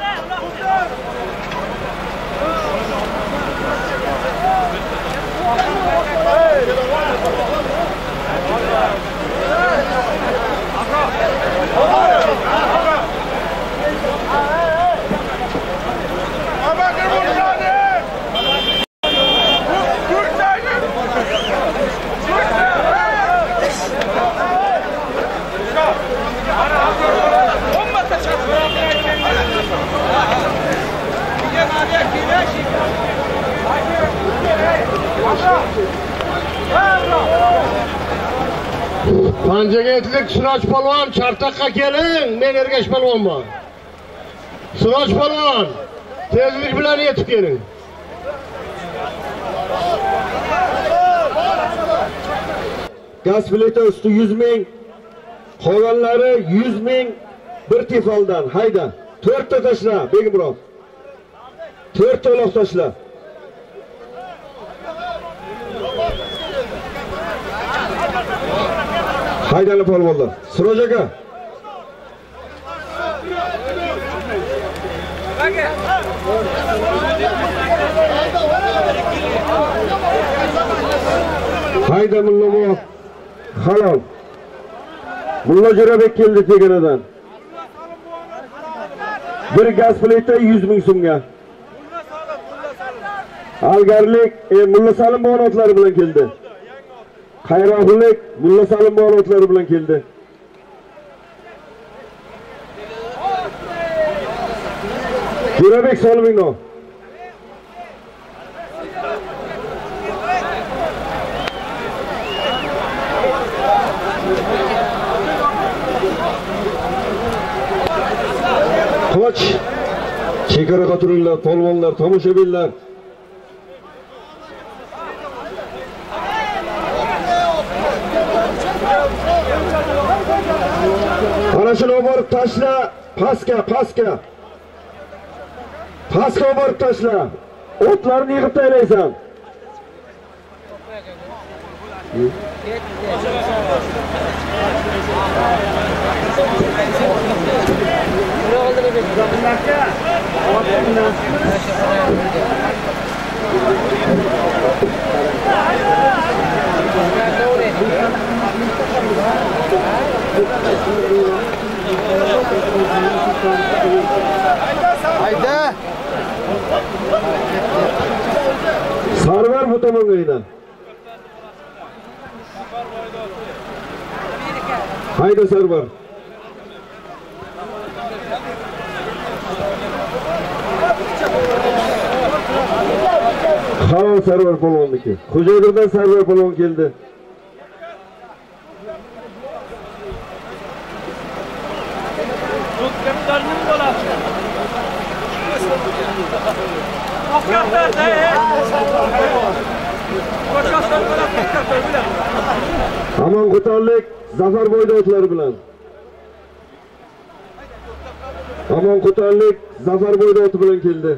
Panjagaytlik Suroj polvon, Chartaqqa keling. Men Ergash polvonman. Suroj polvon, tezlik bilan yetib keling. Gaz plita usti yuz ming, qolganlari yuz ming bir tefaldan. Hayda. to'rtta tashla, Begimurod. to'rtta uloq tashla. Haydalar polvonlar. Suroj aka. Hayda Mullamo. Halol. Mulla Jo'rabek keldi Teganadan. Bir gaz plita yuz ming so'mga. Algarlik e, Mulla Salim bo'g'otlari bilan keldi. Xayrohlik Mulla Salim bo'g'otlari bilan keldi. Jo'rabek Solimino. Qoch. Chegaraga turinglar, polvonlar, tomoshabinlar. Ana shuni borib tashla, pastga, pastga. Pastga borib tashla. O'tlarni yig'ib taylaysan. Hayda. Sarvar bu tomonga edi. Hayda Sarvar. Halol Sarvar polvonniki. Xo'jaydirdan Sarvar polvon keldi. Kaptanning bolasi. Aman Qo'tonlik Zafar Bo'ydoqlari bilan. Aman Qo'tonlik Zafar Bo'ydoq bilan keldi.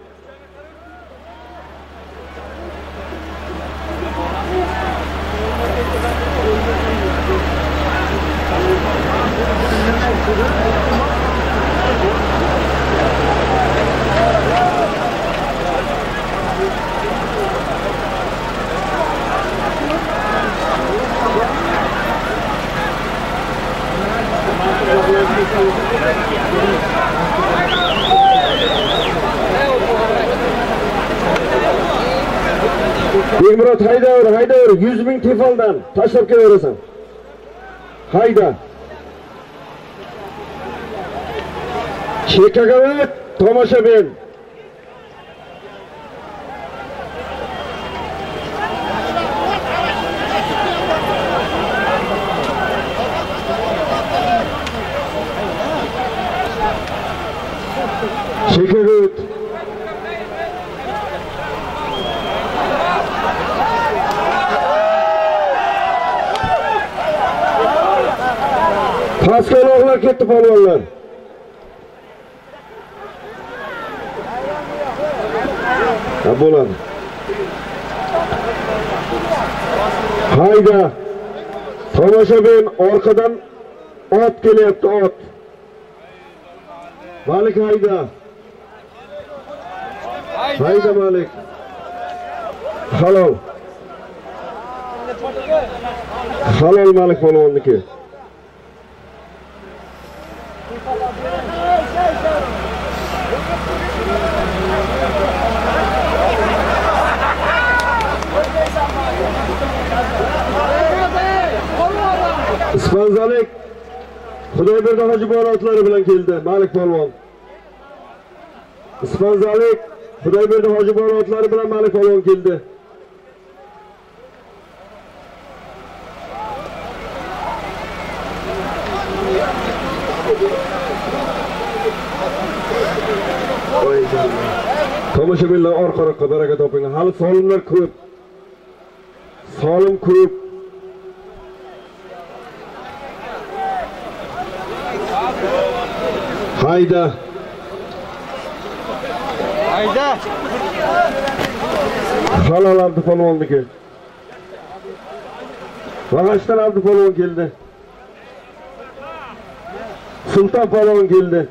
Begmurod haydavur, haydavur, yuz ming tefaldan tashlab kelaverasan. Hayda. Chekkaga o't, tomoshabin. Chekkaga o't. Pastkaroqlar ketdi polvonlar. Ha bo'ladi. Hayda. Tomoshabin orqadan ot kelyapti, ot. Malik hayda. Hayda Malik. Halol. Halol Malik polvonniki. Ispanzalik Xudoyberdi Hojibonovlari bilan keldi Malik polvon. Ispanzalik Xudoyberdi Hojibonovlari bilan Malik polvon keldi. Tomoshabinlar orqa-orqa baraka topinglar. Hali solimlar ko'p. Solim ko'p. Hayda. Hayda. Halol Abdu polvonniki. Vag'ashdan Abdu polvon keldi. Sulton polvon keldi.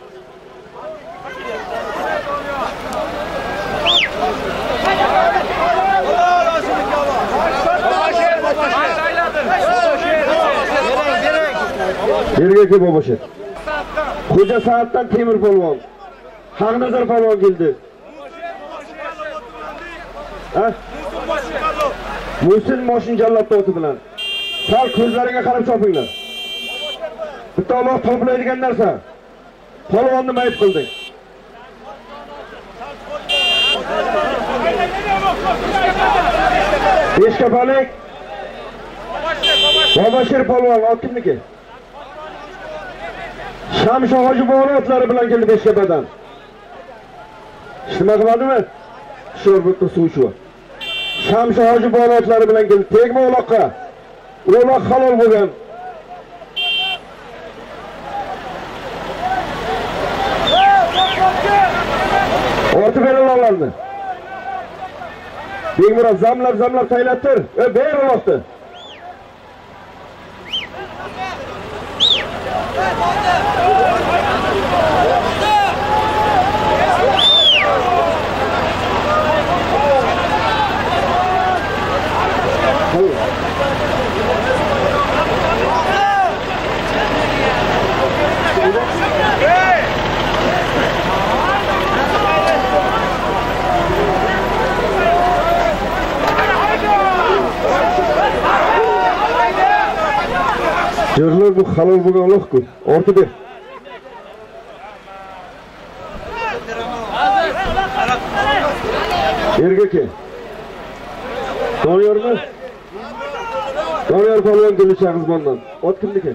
Yerga Boboshet. Xo'ja Saatdan Temir polvon. Haqnazar polvon keldi. Ha? Musin moshin jallobda o'ti bilan. Sal ko'zlariga qarab chopinglar. Bitta Alloh toplaydigan narsa. Polvonni mayib qilding. Beshkapalik. Bobashir polvon otniki. Shamsho Hojibonovlari bilan keldi Beshkapadan. Nima qiladimi? Sho'rbutda suv shu. Shamsho Hojibonovlari bilan keldi. Tegma uloqqa. Uloq halol bo'lgan. Orta beralarni. Begmurod zamlab zamlab taylattir. E ber uloqni. Jo'rlar bu halol bo'lgan uloq-ku. Orta ber. Yerga kel. Doniyormi? Doniyor polvon keldi Shahrizbondan. Ot kimniki?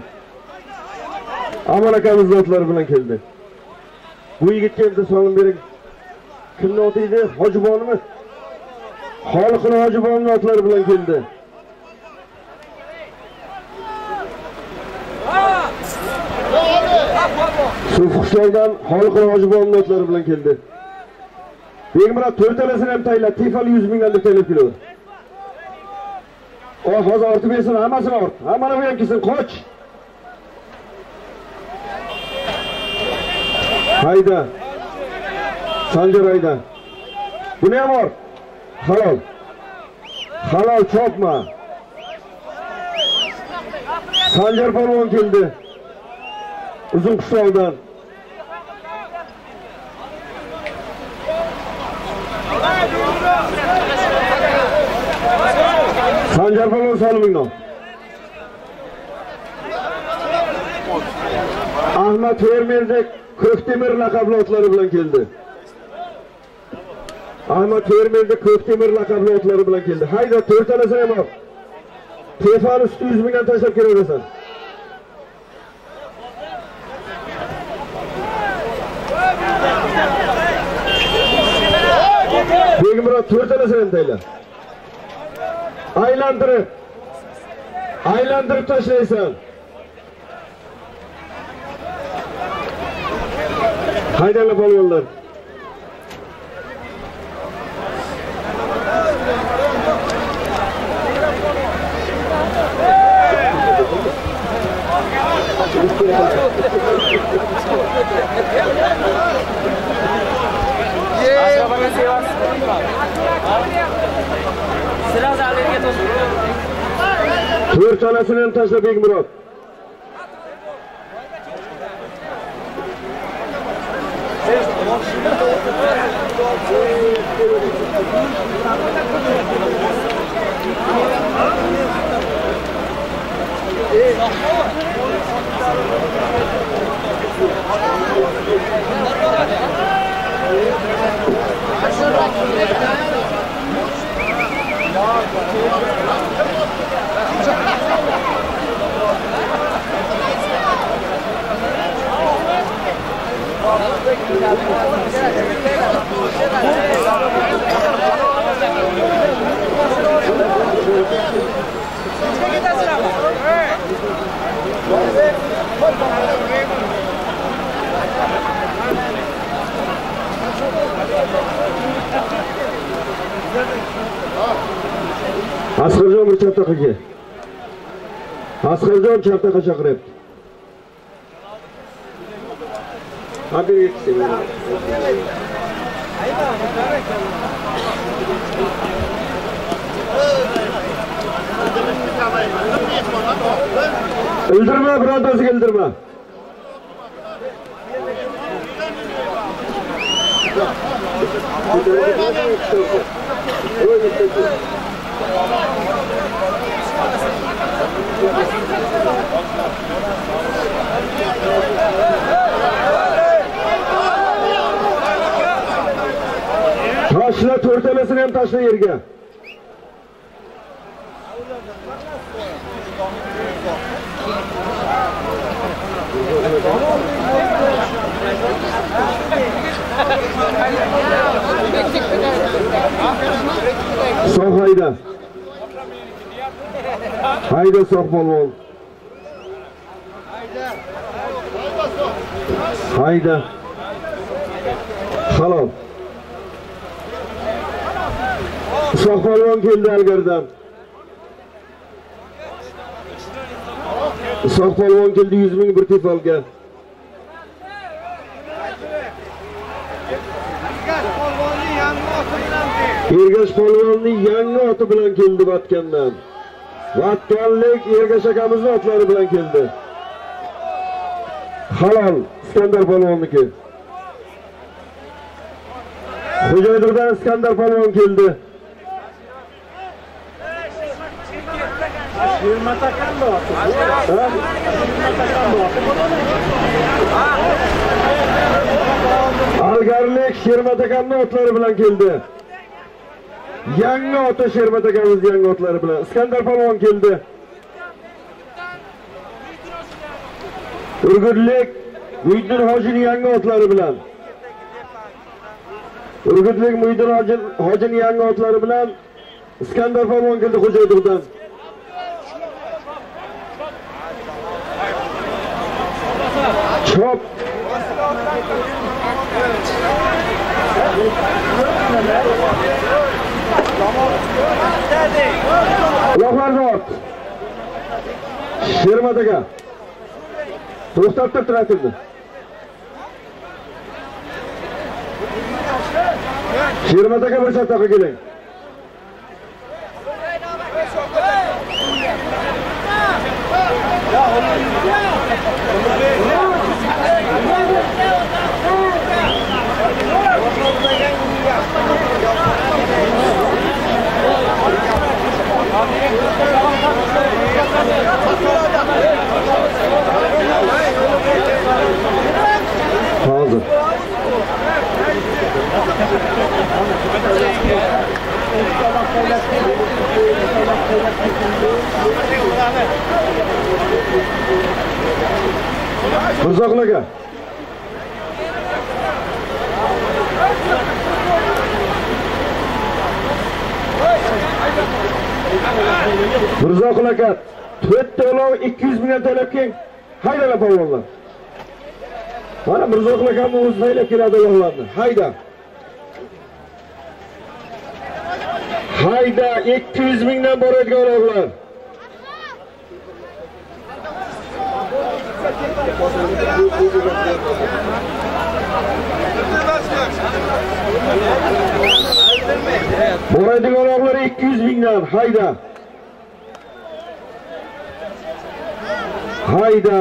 Aman akamiz zotlari bilan keldi. Bu yigitga endi solim bering. kimni oti edi? Hojibonmi? Xoliqul Hojibonning otlari bilan keldi. Suvxushlardan Xoliqul Hojibonning otlari bilan keldi. Begimrat to'rtalasini ham tayinlab, Tefal yuz mingdan deb taylab keladi. O hozir ortib bersin, hammasini ort. Hammani bu ham kelsin, qoch. Hayda. Sanjar hayda. Buni ham ort. Halol. Halol chopma. Sanjar polvon keldi. Uzun qishloqdan. Sanjar polvon Salimingdan. Ahmad Fermerdek Ko'ktemir laqabli otlari bilan keldi. Ahmad Fermerdek Ko'ktemir laqabli otlari bilan keldi. Hayda to'rtalasini ham ol. Tefal usti yuz mingdan tashlab kelaverasan. Begimrat to'rtalasini ham tayla. Aylantirib. Aylantirib tashlaysan. Haydanglar polvonlar. To'rtalasini ham tashlab Begimrat. Asqarjon bir chaptaqa kel. Asqarjon chaptaqa chaqiryapti. Hadi yetsin. Ildirma, birontasiga ildirma. Taşla to'rtalasini ham taşla yerga. Soq hayda. Hayda soq polvon. Hayda. Halol. Soq polvon keldi algardan. Soq polvon keldi yuz ming bir tefalga. Ergash polvonning yangi oti bilan keldi Vatkandan. Vatkanlik Ergash akamizning otlari bilan keldi. Halol Iskandar polvonniki. Xo'jaydirdan Iskandar polvon keldi. Shermatakan bor. Algarlik Shermatakanning otlari bilan keldi. Yangi ota Shermatakamiz yangi otlari bilan. Iskandar polvon keldi. Urgutlik Muhiddin hojining yangi otlari bilan. Urgutlik Muhidin Hojining yangi otlari bilan Iskandar polvon keldi Xo'jaydiqdan. Chop. Uloqlarni ot. Shermat aka. To'xtatib turadi. Shermat aka bir chatoqqa keling. Hozir. Mirzoqulaga. Mirzoqulaga to'rt to'lov ikki yuz ming to'lab keling. Haydala polvonlar. Mana Mirzoqulaga o'zi haydab keladi ularni. Hayda. Hayda ikki yuz mingdan boradigan ular. Boradigan ular ikki yuz mingdan. Hayda. Hayda.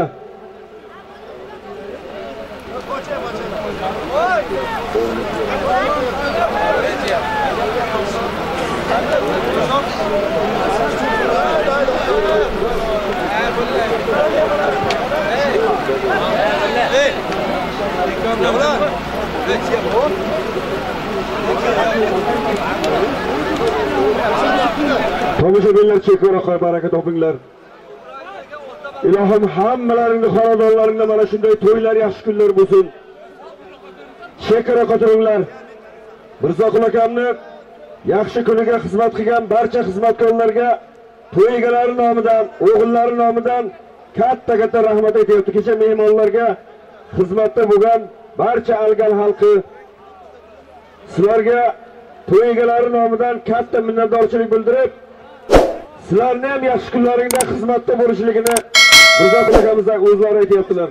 Tomoshabinlar chekora qo'y baraka topinglar. Ilohim hammalaringni xonadonlaringda mana shunday to'ylar yaxshi kunlar bo'lsin. Chekora qotiringlar. Mirzoqul akamni yaxshi kuniga xizmat qilgan barcha xizmatkorlarga to'y egalari nomidan, o'g'illari nomidan katta-katta rahmat aytyapti. Kecha mehmonlarga xizmatda bo'lgan barcha Algal xalqi sizlarga to'y egalari nomidan katta minnatdorchilik bildirib, sizlarni ham yaxshi kunlaringda xizmatda bo'lishligini Mirzoqul akamizdan o'zlari aytyaptilar.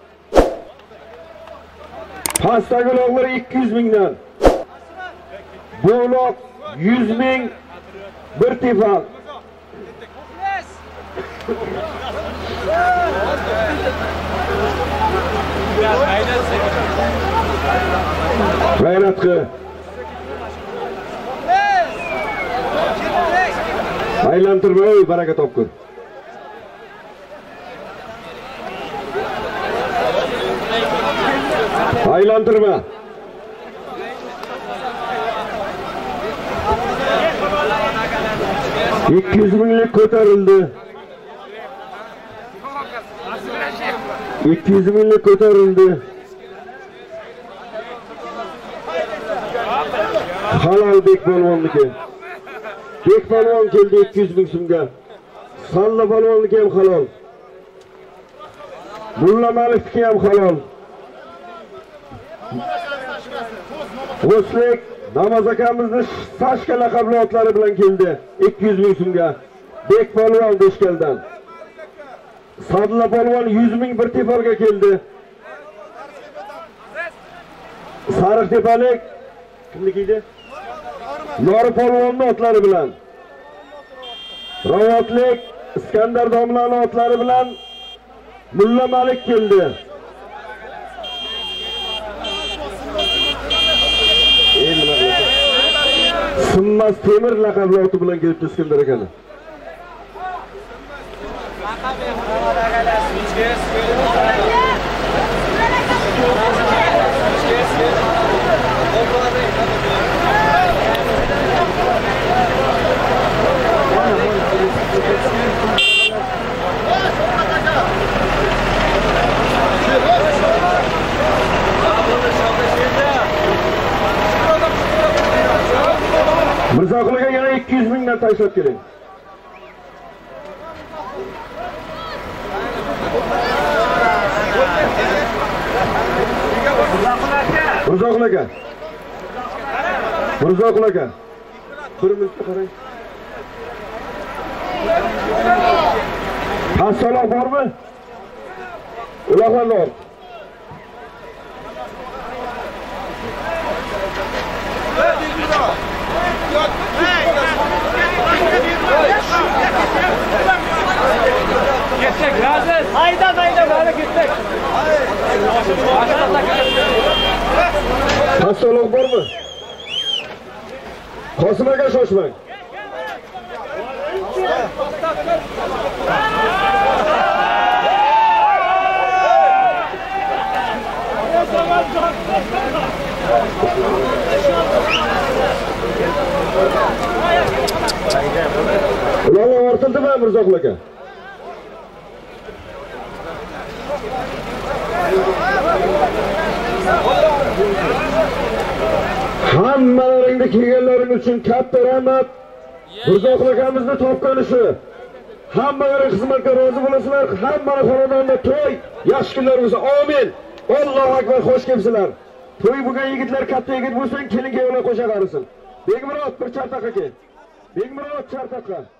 Pastdagi uloqlar ikki yuz mingdan. Bu uloq yuz ming bir tefal. G'ayratqi. Aylantirma, ey baraka topkur. Aylantirma. ikki yuz minglik ko'tarildi. ikki yuz minglik ko'tarildi. Halol Bek polvonniki. Bek polvon keldi ikki yuz ming so'mga. Salla polvonniki ham halol. Mulla Malikniki ham halol. O'slik Namoz akamizni Sashka laqabli otlari bilan keldi. ikki yuz ming so'mga. Bek polvon Beshkaldan. Sadla polvon yuz ming bir tefalga keldi. Sariq tepalik kimniki edi? Nori polvonning otlari bilan. Ravotlik Iskandar domlaning otlari bilan Mulla Malik keldi. Sinmas Temir laqabli oti bilan kelibdi Iskandar akani. tashlab keling. Mirzoqul aka. Mirzoqul aka. Bir minutga qarang. Hassaloq bormi? Uloqlar bor. Ketdik, Aziz. Hayda, hayda, hali ketdik. Hassaloq bormi? Qosim aka shoshmang. Ularga ortildimi Mirzoqul aka? Hammalaringda kelganlaring uchun katta rahmat. Mirzoqul akamizni topgani shu. Hammalaring xizmatga rozi bo'lasizlar. Hammaning xonadonida to'y, yaxshi kunlar bo'lsin. Amin. Allohu akbar, xo'sh kelibsizlar. To'y bo'lgan yigitlar katta yigit bo'lsin, kelin-kuyovlar qo'sha qarisin. Begmurod bir chartaqa kel. Begmurod chartaqa.